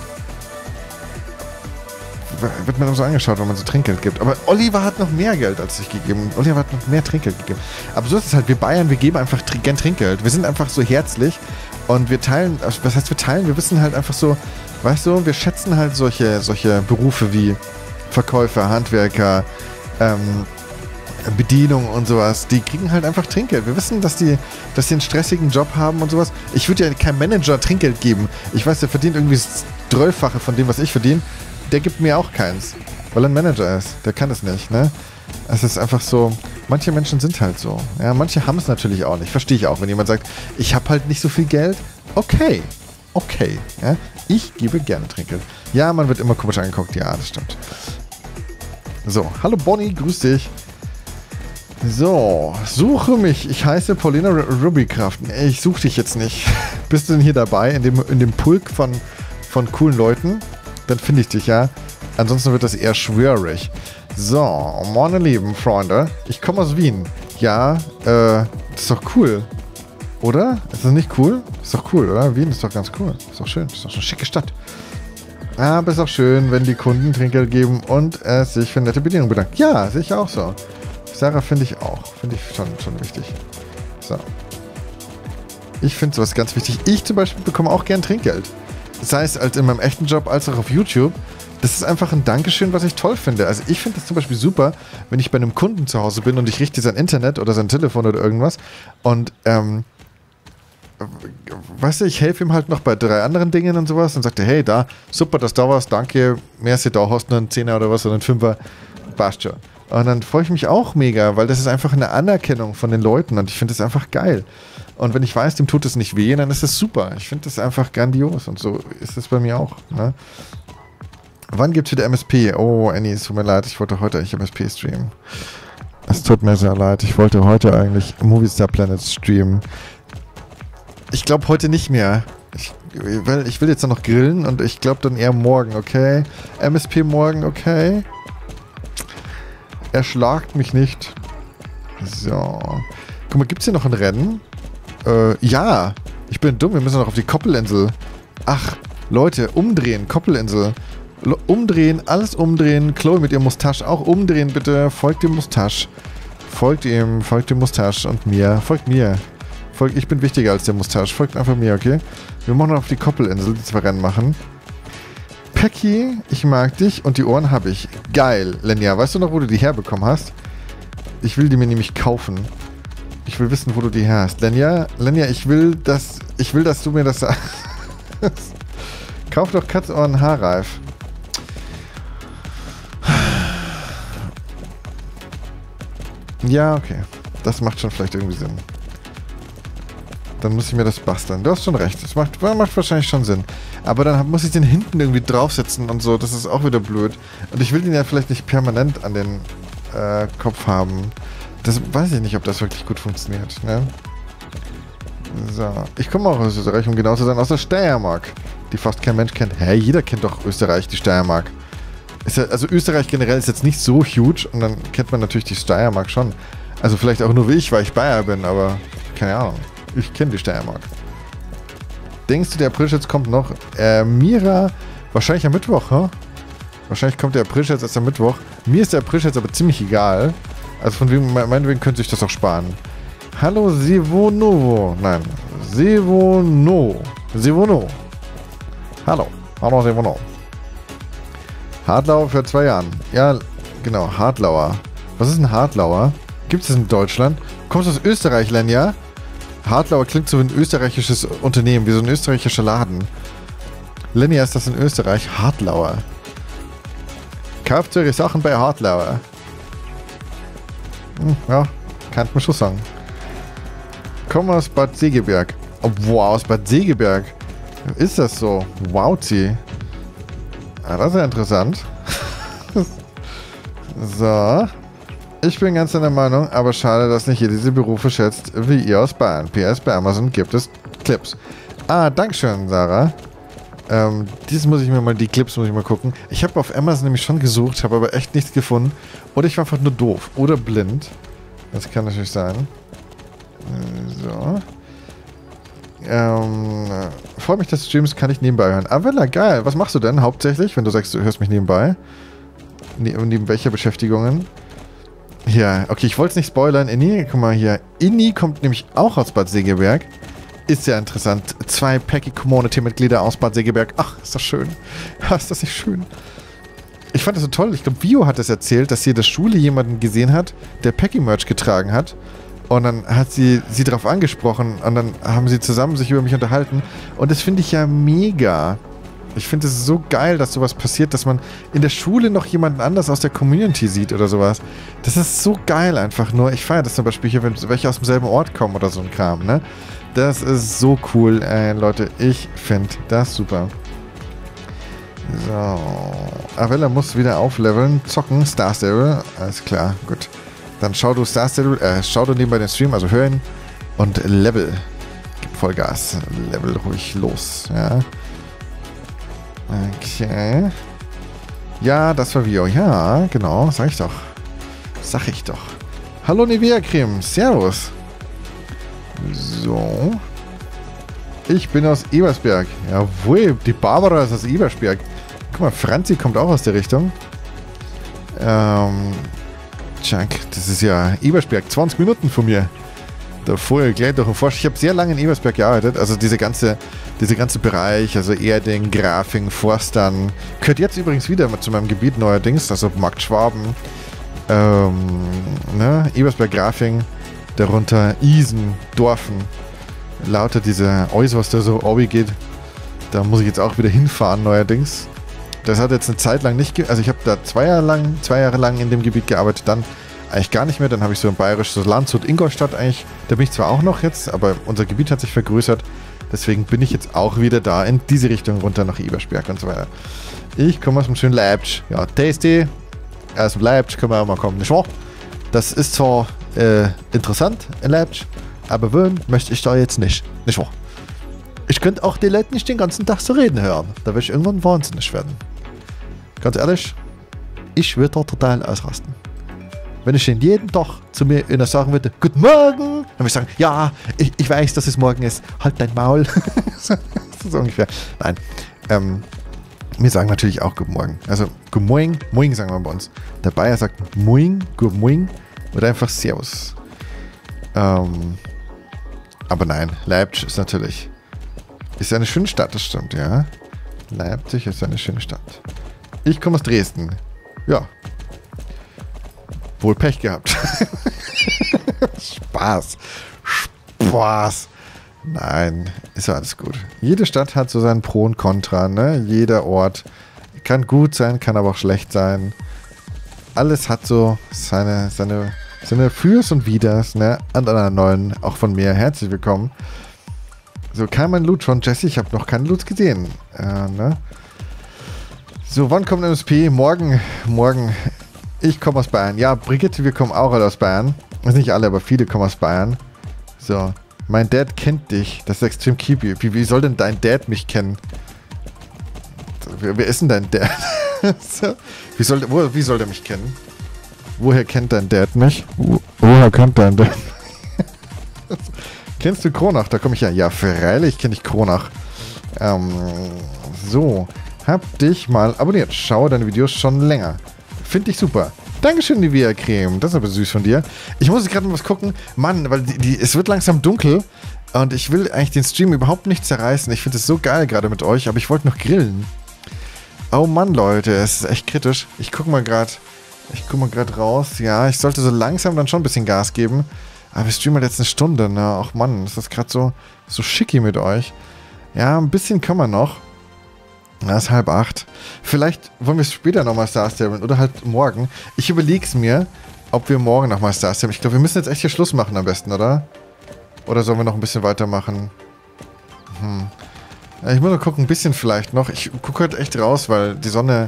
wird man so angeschaut, wenn man so Trinkgeld gibt. Aber Oliver hat noch mehr Geld als ich gegeben. Oliver hat noch mehr Trinkgeld gegeben. Aber so ist es halt. Wir Bayern, wir geben einfach gern Trinkgeld. Wir sind einfach so herzlich. Und wir teilen, was heißt wir teilen? Wir wissen halt einfach so, weißt du, wir schätzen halt solche Berufe wie Verkäufer, Handwerker, Bedienung und sowas. Die kriegen halt einfach Trinkgeld. Wir wissen, dass die einen stressigen Job haben und sowas. Ich würde ja keinem Manager Trinkgeld geben. Ich weiß, der verdient irgendwie das 12-fache von dem, was ich verdiene. Der gibt mir auch keins, weil er ein Manager ist. Der kann das nicht, ne? Es ist einfach so, manche Menschen sind halt so. Ja, manche haben es natürlich auch nicht. Verstehe ich auch, wenn jemand sagt, ich habe halt nicht so viel Geld. Okay. Ja? Ich gebe gerne Trinkgeld. Ja, man wird immer komisch angeguckt. Ja, das stimmt. So, hallo Bonnie, grüß dich. So, suche mich. Ich heiße Paulina Rubycraft. Ich suche dich jetzt nicht. Bist du denn hier dabei, in dem Pulk von coolen Leuten? Dann finde ich dich, ja. Ansonsten wird das eher schwörig. So, meine lieben Freunde. Ich komme aus Wien. Ja, das ist doch cool. Oder? Ist das nicht cool? Ist doch cool, oder? Wien ist doch ganz cool. Ist doch schön. Ist doch eine schicke Stadt. Aber ist auch schön, wenn die Kunden Trinkgeld geben und es sich für nette Bedienung bedanken. Ja, sehe ich auch so. Sarah finde ich auch. Finde ich schon wichtig. So. Ich finde sowas ganz wichtig. Ich zum Beispiel bekomme auch gern Trinkgeld. Sei es als in meinem echten Job als auch auf YouTube. Das ist einfach ein Dankeschön, was ich toll finde. Also ich finde das zum Beispiel super, wenn ich bei einem Kunden zu Hause bin und ich richte sein Internet oder sein Telefon oder irgendwas und weißt du, ich helfe ihm halt noch bei 3 anderen Dingen und sowas und sagte, hey, da, super, dass da warst, danke, merci, da hast du einen 10er oder was oder einen 5er, passt schon. Und dann freue ich mich auch mega, weil das ist einfach eine Anerkennung von den Leuten und ich finde das einfach geil. Und wenn ich weiß, dem tut es nicht weh, dann ist das super. Ich finde das einfach grandios und so ist es bei mir auch. Ne? Wann gibt es wieder MSP? Oh, Annie, es tut mir leid, ich wollte heute eigentlich MSP streamen. Es tut mir sehr leid, ich wollte heute eigentlich Movistar Planet streamen. Ich glaube heute nicht mehr. Weil ich will jetzt noch grillen und ich glaube dann eher morgen, okay? MSP morgen, okay? Erschlagt mich nicht. So. Guck mal, gibt's hier noch ein Rennen? Ja. Ich bin dumm, wir müssen noch auf die Koppelinsel. Ach, Leute, umdrehen, Koppelinsel. Umdrehen, alles umdrehen. Chloe mit ihrem Mustache auch umdrehen, bitte. Folgt dem Mustache. Folgt dem Mustache und mir. Folgt mir. Ich bin wichtiger als der Mustache. Folgt einfach mir, okay? Wir machen noch auf die Koppelinsel, die 2 Rennen machen. Pecky, ich mag dich und die Ohren habe ich. Geil, Lenja. Weißt du noch, wo du die herbekommen hast? Ich will die mir nämlich kaufen. Ich will wissen, wo du die her hast. Lenja, ich will, dass du mir das sagst. Kauf doch Katzohren Haarreif. Ja, okay. Das macht schon vielleicht irgendwie Sinn. Dann muss ich mir das basteln. Du hast schon recht. Das macht wahrscheinlich schon Sinn. Aber dann muss ich den hinten irgendwie draufsetzen und so. Das ist auch wieder blöd. Und ich will den ja vielleicht nicht permanent an den Kopf haben. Das weiß ich nicht, ob das wirklich gut funktioniert. Ne? So. Ich komme auch aus Österreich, um genau zu sein, aus der Steiermark. Die fast kein Mensch kennt. Hä, jeder kennt doch Österreich, die Steiermark. Ist ja, also Österreich generell ist jetzt nicht so huge und dann kennt man natürlich die Steiermark schon. Also vielleicht auch nur wie ich, weil ich Bayer bin, aber keine Ahnung. Ich kenne die Steiermark. Denkst du, der Aprilscherz kommt noch? Mira, wahrscheinlich am Mittwoch, hm? Wahrscheinlich kommt der Aprilscherz erst am Mittwoch. Mir ist der Aprilscherz aber ziemlich egal. Also von wegen, meinetwegen könnte ich das auch sparen. Hallo, Sivonovo. Nein, Sivono. Hallo, Sivono. Hartlauer für 2 Jahren. Ja, genau, Hartlauer. Was ist ein Hartlauer? Gibt es das in Deutschland? Kommst du aus Österreich, Lenja? Hartlauer klingt so wie ein österreichisches Unternehmen, wie so ein österreichischer Laden. Lenny ist das in Österreich. Hartlauer. Kauft eure Sachen bei Hartlauer. Ja, kann man schon sagen. Komm aus Bad Segeberg. Oh, wow, aus Bad Segeberg. Ist das so? Wow, sie. Ah, das ist ja interessant. So. Ich bin ganz deiner Meinung, aber schade, dass nicht jeder diese Berufe schätzt, wie ihr aus Bayern. PS, bei Amazon gibt es Clips. Ah, dankeschön, Sarah. Die Clips muss ich mal gucken. Ich habe auf Amazon nämlich schon gesucht, habe aber echt nichts gefunden. Oder ich war einfach nur doof. Oder blind. Das kann natürlich sein. So. Freue mich, dass du streamst, kann ich nebenbei hören. Avella, geil. Was machst du denn hauptsächlich, wenn du sagst, du hörst mich nebenbei? Neben welcher Beschäftigungen? Ja, okay, ich wollte es nicht spoilern. Inni, guck mal hier. Inni kommt nämlich auch aus Bad Segeberg. Ist ja interessant. 2 Packy-Community-Mitglieder aus Bad Segeberg. Ach, ist das schön. Ist das nicht schön? Ich fand das so toll. Ich glaube, Vio hat es erzählt, dass sie in der Schule jemanden gesehen hat, der Packy-Merch getragen hat. Und dann hat sie darauf angesprochen. Und dann haben sie zusammen sich über mich unterhalten. Und das finde ich ja mega. Ich finde es so geil, dass sowas passiert, dass man in der Schule noch jemanden anders aus der Community sieht oder sowas. Das ist so geil einfach nur. Ich feiere das zum Beispiel hier, wenn welche aus demselben Ort kommen oder so ein Kram, ne? Das ist so cool, Leute. Ich finde das super. So. Avella muss wieder aufleveln, zocken, Star Stable. Alles klar, gut. Dann schau du Star Stable, schau du nebenbei den Stream, also hör ihn und Level. Gib Vollgas. Level ruhig los, ja. Okay. Ja, das war Vio. Ja, genau. Sag ich doch. Hallo Nivea Creme. Servus. So. Ich bin aus Ebersberg. Jawohl, die Barbara ist aus Ebersberg. Guck mal, Franzi kommt auch aus der Richtung. Chuck, das ist ja Ebersberg. 20 Minuten von mir. Da vorher gleich durch den Forsch. Ich habe sehr lange in Ebersberg gearbeitet. Also dieser ganze Bereich, also Erding, Grafing, Forstern. Gehört jetzt übrigens wieder zu meinem Gebiet neuerdings. Also Markt Schwaben, Ebersberg, Grafing, darunter Isen, Dorfen. Lauter diese Eis, was da so obi geht. Da muss ich jetzt auch wieder hinfahren neuerdings. Das hat jetzt eine Zeit lang nicht... Also ich habe da 2 Jahre lang in dem Gebiet gearbeitet, dann eigentlich gar nicht mehr. Dann habe ich so in Bayerisch, so Landshut, Ingolstadt eigentlich. Da bin ich zwar auch noch jetzt, aber unser Gebiet hat sich vergrößert. Deswegen bin ich jetzt auch wieder da in diese Richtung runter nach Ebersberg und so weiter. Ich komme aus dem schönen Leipzig. Ja, tasty. Aus dem Leipzig können wir auch mal kommen, nicht wahr? Das ist zwar interessant in Leipzig, aber wohnen möchte ich da jetzt nicht. Nicht wahr? Ich könnte auch die Leute nicht den ganzen Tag so reden hören. Da würde ich irgendwann wahnsinnig werden. Ganz ehrlich, ich würde da total ausrasten. Wenn ich den jeden Tag zu mir sagen würde, guten Morgen, dann würde ich sagen, ja, ich weiß, dass es morgen ist, halt dein Maul. So ungefähr. Nein, wir sagen natürlich auch guten Morgen. Also, guten Morgen, Moin sagen wir bei uns. Der Bayer sagt Moin, guten Morgen oder einfach Servus. Aber nein, Leipzig ist natürlich, ist eine schöne Stadt, das stimmt, ja. Leipzig ist eine schöne Stadt. Ich komme aus Dresden. Ja. Wohl Pech gehabt. Spaß. Nein, ist ja alles gut. Jede Stadt hat so sein Pro und Contra, ne? Jeder Ort kann gut sein, kann aber auch schlecht sein. Alles hat so seine Fürs und Widers, ne? Und einer neuen, auch von mir, herzlich willkommen. So, kam mein Loot von Jesse? Ich habe noch keinen Loot gesehen. Ne? So, wann kommt MSP? Morgen. Ich komme aus Bayern. Ja, Brigitte, wir kommen auch alle aus Bayern. Also nicht alle, aber viele kommen aus Bayern. So, mein Dad kennt dich. Das ist extrem creepy. Wie soll denn dein Dad mich kennen? Wer ist denn dein Dad? So, wie soll der mich kennen? Woher kennt dein Dad mich? Woher kennt dein Dad? Kennst du Kronach? Da komme ich ja. Ja, freilich kenne ich Kronach. So, hab dich mal abonniert. Schaue deine Videos schon länger. Finde ich super. Dankeschön, Nivea Creme. Das ist aber süß von dir. Ich muss gerade mal was gucken. Mann, weil es wird langsam dunkel und ich will eigentlich den Stream überhaupt nicht zerreißen. Ich finde es so geil gerade mit euch, aber ich wollte noch grillen. Oh Mann, Leute, es ist echt kritisch. Ich guck mal gerade raus. Ja, ich sollte so langsam dann schon ein bisschen Gas geben. Aber wir streamen jetzt eine Stunde, ne? Ach Mann, ist das gerade so schicki mit euch. Ja, ein bisschen kann man noch. Na, ist 7:30. Vielleicht wollen wir es später nochmal Star Stable oder halt morgen. Ich überlege es mir, ob wir morgen nochmal Star Stable. Ich glaube, wir müssen jetzt echt hier Schluss machen am besten, oder? Oder sollen wir noch ein bisschen weitermachen? Ja, ich muss noch gucken, ein bisschen vielleicht noch. Ich gucke heute echt raus, weil die Sonne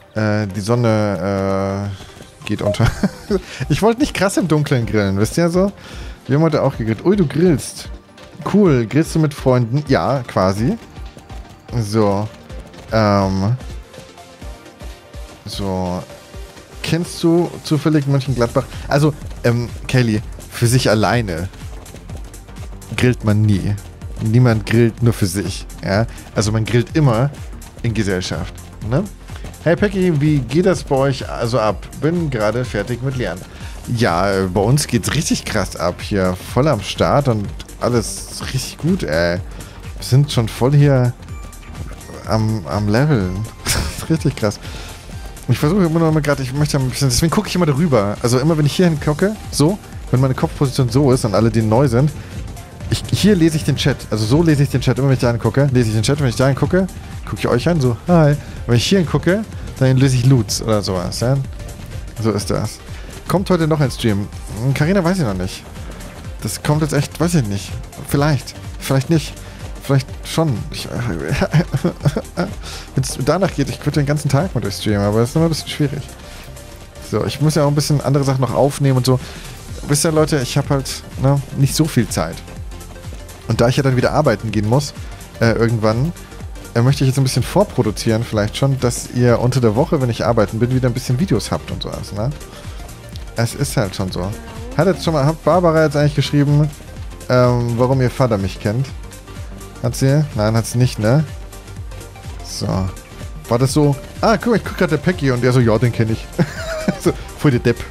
geht unter. Ich wollte nicht krass im Dunkeln grillen, wisst ihr so? Wir haben heute auch gegrillt. Ui, du grillst. Cool, grillst du mit Freunden? Ja, quasi. So. So. Kennst du zufällig Mönchengladbach? Also, Kelly, für sich alleine grillt man nie. Niemand grillt nur für sich. Ja? Also man grillt immer in Gesellschaft. Ne? Hey Peggy, wie geht das bei euch also ab? Bin gerade fertig mit Lernen. Ja, bei uns geht's richtig krass ab hier. Voll am Start und alles richtig gut, ey. Wir sind schon voll hier am Leveln. Das ist richtig krass. Ich versuche immer noch mal gerade, ich möchte ein bisschen, deswegen gucke ich immer darüber. Also immer, wenn ich hier hingucke, so, wenn meine Kopfposition so ist und alle, die neu sind, hier lese ich den Chat. Also so lese ich den Chat. Immer wenn ich da hingucke, lese ich den Chat. Wenn ich da hingucke, gucke ich euch an, so, hi. Wenn ich hier hingucke, dann lese ich Loots oder sowas, ja. So ist das. Kommt heute noch ein Stream? Carina weiß ich noch nicht. Das kommt jetzt echt, weiß ich nicht. Vielleicht. Vielleicht nicht. Vielleicht schon. Wenn es danach geht, ich könnte den ganzen Tag mit euch streamen, aber das ist immer ein bisschen schwierig. So, ich muss ja auch ein bisschen andere Sachen noch aufnehmen und so. Wisst ihr, Leute, ich habe halt nicht so viel Zeit. Und da ich ja dann wieder arbeiten gehen muss, irgendwann, möchte ich jetzt ein bisschen vorproduzieren vielleicht schon, dass ihr unter der Woche, wenn ich arbeiten bin, wieder ein bisschen Videos habt und sowas, ne? Es ist halt schon so. Hat Barbara jetzt eigentlich geschrieben, warum ihr Vater mich kennt? Hat sie? Nein, hat sie nicht, ne? So. War das so? Ah, guck mal, ich guck gerade der Peggy und der so, ja, den kenne ich. So, voll der Depp.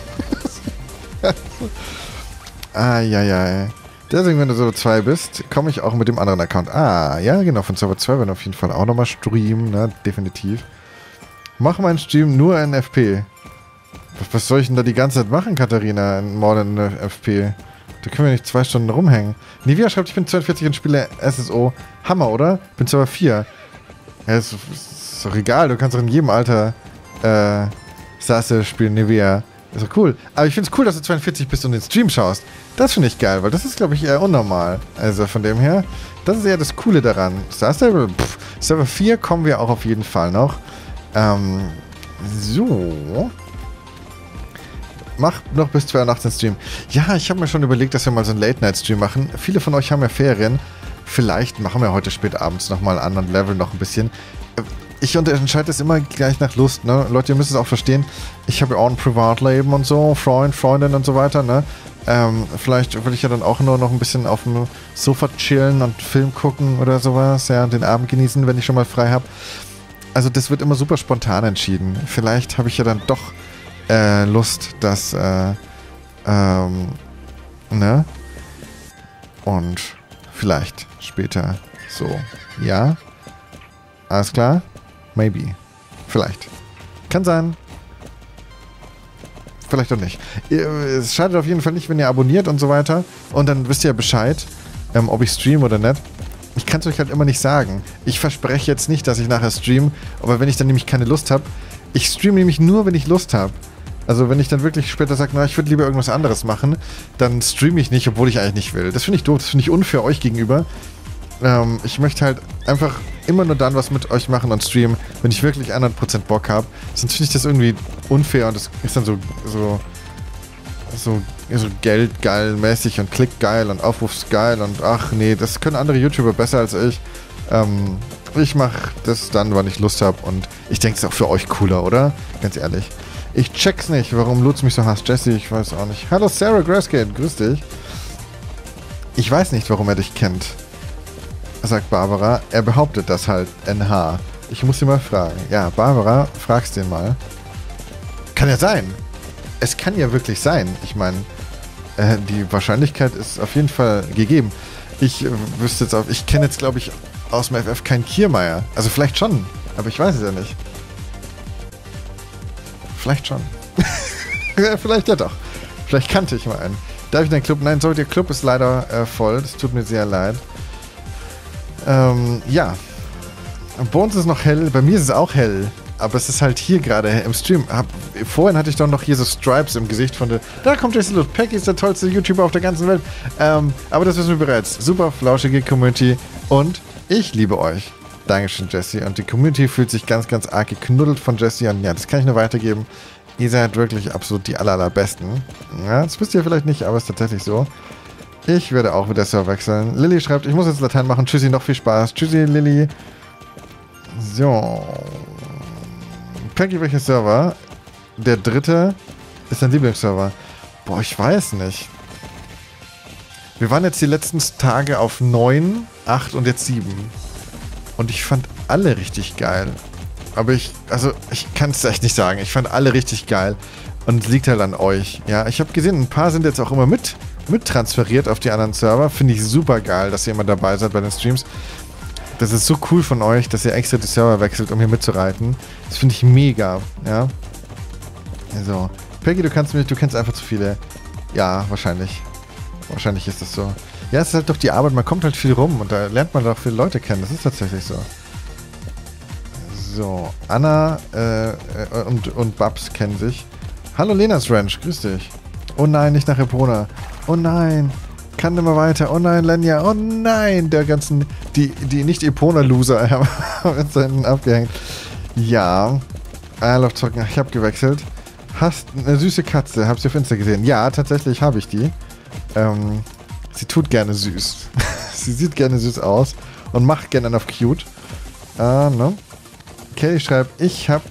Ja. Deswegen, wenn du Server 2 bist, komme ich auch mit dem anderen Account. Ah, ja, genau, von Server 2 werden wir auf jeden Fall auch nochmal streamen, ne, definitiv. Mach meinen Stream nur in FP. Was soll ich denn da die ganze Zeit machen, Katharina, in Modern FP? Da können wir nicht 2 Stunden rumhängen. Nivea schreibt, ich bin 42 und spiele SSO. Hammer, oder? Bin Server 4. Ja, ist doch egal, du kannst doch in jedem Alter Sasse spielen, Nivea. Ist doch cool. Aber ich finde es cool, dass du 42 bist und den Stream schaust. Das finde ich geil, weil das ist, glaube ich, eher unnormal. Also von dem her, das ist eher das Coole daran. Server 4 kommen wir auch auf jeden Fall noch. So. Mach noch bis 2 Uhr nachts den Stream. Ja, ich habe mir schon überlegt, dass wir mal so einen Late-Night-Stream machen. Viele von euch haben ja Ferien. Vielleicht machen wir heute spät abends nochmal einen anderen Level noch ein bisschen. Ich entscheide das immer gleich nach Lust, ne? Leute, ihr müsst es auch verstehen. Ich habe ja auch ein Privatleben und so, Freundin und so weiter, ne? Vielleicht will ich ja dann auch nur noch ein bisschen auf dem Sofa chillen und Film gucken oder sowas, ja, und den Abend genießen, wenn ich schon mal frei habe. Also das wird immer super spontan entschieden. Vielleicht habe ich ja dann doch Lust, dass, ne? Und vielleicht später so, ja? Alles klar? Maybe. Vielleicht. Kann sein. Vielleicht auch nicht. Es schadet auf jeden Fall nicht, wenn ihr abonniert und so weiter. Und dann wisst ihr ja Bescheid, ob ich streame oder nicht. Ich kann es euch halt immer nicht sagen. Ich verspreche jetzt nicht, dass ich nachher streame. Aber wenn ich dann nämlich keine Lust habe, ich streame nämlich nur, wenn ich Lust habe. Also wenn ich dann wirklich später sage, na, ich würde lieber irgendwas anderes machen, dann streame ich nicht, obwohl ich eigentlich nicht will. Das finde ich doof, das finde ich unfair euch gegenüber. Ich möchte halt einfach immer nur dann was mit euch machen und streamen, wenn ich wirklich 100% Bock habe. Sonst finde ich das irgendwie unfair und das ist dann so geldgeil-mäßig und klickgeil und aufrufsgeil und ach nee, das können andere YouTuber besser als ich. Ich mache das dann, wann ich Lust habe und ich denke, es ist auch für euch cooler, oder? Ganz ehrlich. Ich check's nicht, warum Lutz mich so hasst. Jesse, ich weiß auch nicht. Hallo Sarah Grassgate, grüß dich. Ich weiß nicht, warum er dich kennt, sagt Barbara. Er behauptet das halt, NH. Ich muss ihn mal fragen. Ja, Barbara, frag's den mal. Kann ja sein. Es kann ja wirklich sein. Ich meine, die Wahrscheinlichkeit ist auf jeden Fall gegeben. Ich wüsste jetzt auch, ich kenne jetzt, glaube ich, aus dem FF keinen Kiermeier. Also vielleicht schon, aber ich weiß es ja nicht. Vielleicht schon. Vielleicht ja doch. Vielleicht kannte ich mal einen. Darf ich deinen Club? Nein, sorry, der Club ist leider voll. Das tut mir sehr leid. Ja. Bei uns ist es noch hell, bei mir ist es auch hell. Aber es ist halt hier gerade im Stream. Vorhin hatte ich doch noch hier so Stripes im Gesicht von der... Da kommt Jesse Lutz. Peggy ist der tollste YouTuber auf der ganzen Welt. Aber das wissen wir bereits. Super flauschige Community. Und ich liebe euch. Dankeschön, Jesse. Und die Community fühlt sich ganz, ganz arg geknuddelt von Jesse. Und ja, das kann ich nur weitergeben. Ihr seid wirklich absolut die allerbesten. Ja, das wisst ihr vielleicht nicht, aber es ist tatsächlich so. Ich werde auch wieder Server wechseln. Lilly schreibt, ich muss jetzt Latein machen. Tschüssi, noch viel Spaß. Tschüssi, Lilly. So... Peggy, welcher Server? Der 3. ist dein Lieblingsserver. Boah, ich weiß nicht. Wir waren jetzt die letzten Tage auf 9, 8 und jetzt 7. Und ich fand alle richtig geil. Aber ich kann es echt nicht sagen. Ich fand alle richtig geil. Und es liegt halt an euch. Ja, ich habe gesehen, ein paar sind jetzt auch immer mit transferiert auf die anderen Server. Finde ich super geil, dass ihr immer dabei seid bei den Streams. Das ist so cool von euch, dass ihr extra die Server wechselt, um hier mitzureiten. Das finde ich mega, ja. So. Peggy, du kennst einfach zu viele. Ja, wahrscheinlich. Wahrscheinlich ist das so. Ja, es ist halt doch die Arbeit, man kommt halt viel rum und da lernt man doch viele Leute kennen. Das ist tatsächlich so. So, Anna und Babs kennen sich. Hallo Lenas Ranch, grüß dich. Oh nein, nicht nach Epona. Oh nein. Kann nicht mehr weiter. Oh nein, Lenja. Oh nein. Die Nicht-Epona-Loser haben uns da hinten abgehängt. Ja. I love zocken. Ich habe gewechselt. Hast eine süße Katze. Hab sie auf Insta gesehen. Ja, tatsächlich habe ich die. Sie tut gerne süß. Sie sieht gerne süß aus. Und macht gerne auf cute. Ne? Kelly schreibt, ich hab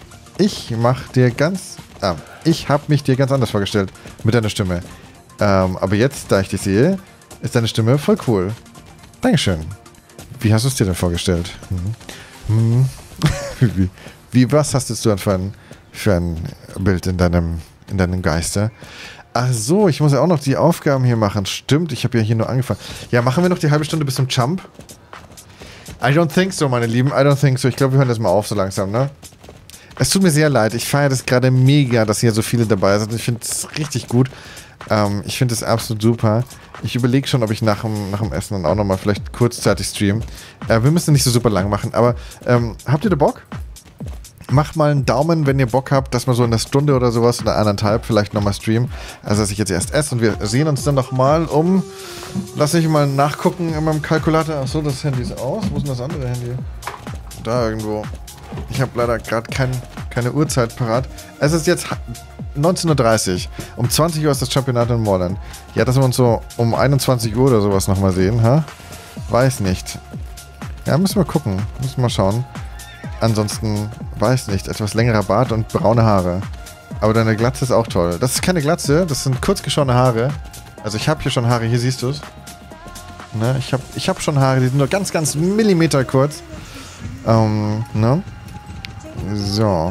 mich dir ganz anders vorgestellt. Mit deiner Stimme. Aber jetzt, da ich dich sehe, ist deine Stimme voll cool. Dankeschön. Wie hast du es dir denn vorgestellt? Was hast du dann für ein Bild in deinem Geiste? Ach so, ich muss ja auch noch die Aufgaben hier machen. Stimmt, ich habe ja hier nur angefangen. Ja, machen wir noch die halbe Stunde bis zum Jump? I don't think so, meine Lieben. I don't think so. Ich glaube, wir hören das mal auf so langsam, ne? Es tut mir sehr leid. Ich feiere das gerade mega, dass hier so viele dabei sind. Ich finde es richtig gut. Ich finde es absolut super. Ich überlege schon, ob ich nach dem Essen dann auch nochmal vielleicht kurzzeitig streamen. Wir müssen nicht so super lang machen, aber habt ihr da Bock? Macht mal einen Daumen, wenn ihr Bock habt, dass wir so in einer Stunde oder sowas oder 1,5 vielleicht nochmal streamen. Also, dass ich jetzt erst esse und wir sehen uns dann nochmal um. Lass mich mal nachgucken in meinem Kalkulator. Achso, das Handy ist aus. Wo ist denn das andere Handy? Da irgendwo. Ich habe leider gerade keine Uhrzeit parat. Es ist jetzt 19:30 Uhr. Um 20 Uhr ist das Championat in Moorland. Ja, dass wir uns so um 21 Uhr oder sowas nochmal sehen, ha? Weiß nicht. Ja, müssen wir gucken. Müssen wir mal schauen. Ansonsten, weiß nicht. Etwas längerer Bart und braune Haare. Aber deine Glatze ist auch toll. Das ist keine Glatze, das sind kurz geschorene Haare. Also ich habe hier schon Haare, hier siehst du es. Ne? Ich hab schon Haare, die sind nur ganz, ganz Millimeter kurz. Ne? So.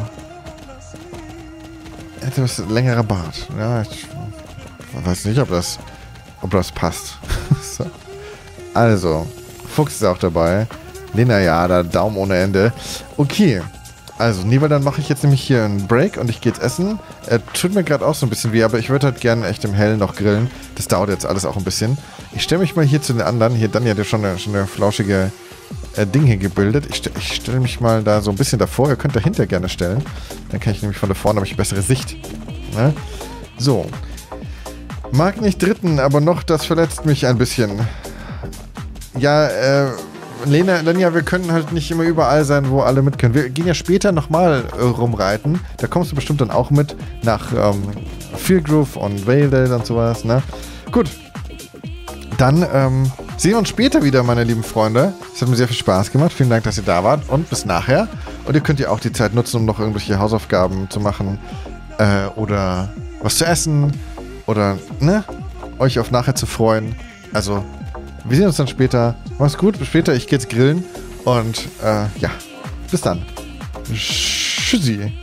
Etwas längerer Bart. Ja, ich weiß nicht, ob das passt. So. Also, Fuchs ist auch dabei. Lena, ja, da Daumen ohne Ende. Okay. Also, nee, weil dann mache ich jetzt nämlich hier einen Break und ich gehe jetzt essen. Tut mir gerade auch so ein bisschen weh, aber ich würde halt gerne echt im Hellen noch grillen. Das dauert jetzt alles auch ein bisschen. Ich stelle mich mal hier zu den anderen. Hier, dann ja schon eine flauschige Ding hier gebildet. Ich stelle mich mal da so ein bisschen davor. Ihr könnt dahinter gerne stellen. Dann kann ich nämlich von da vorne, habe ich eine bessere Sicht. Ne? So. Mag nicht dritten, aber noch, das verletzt mich ein bisschen. Ja, Lena, wir können halt nicht immer überall sein, wo alle mit können. Wir gehen ja später nochmal rumreiten. Da kommst du bestimmt dann auch mit nach Fieldgrove und Valedale und sowas, ne? Gut. Dann sehen wir uns später wieder, meine lieben Freunde. Es hat mir sehr viel Spaß gemacht. Vielen Dank, dass ihr da wart und bis nachher. Und ihr könnt ja auch die Zeit nutzen, um noch irgendwelche Hausaufgaben zu machen oder was zu essen oder, ne? Euch auf nachher zu freuen. Also, wir sehen uns dann später. Macht's gut, bis später. Ich gehe jetzt grillen. Und ja, bis dann. Tschüssi.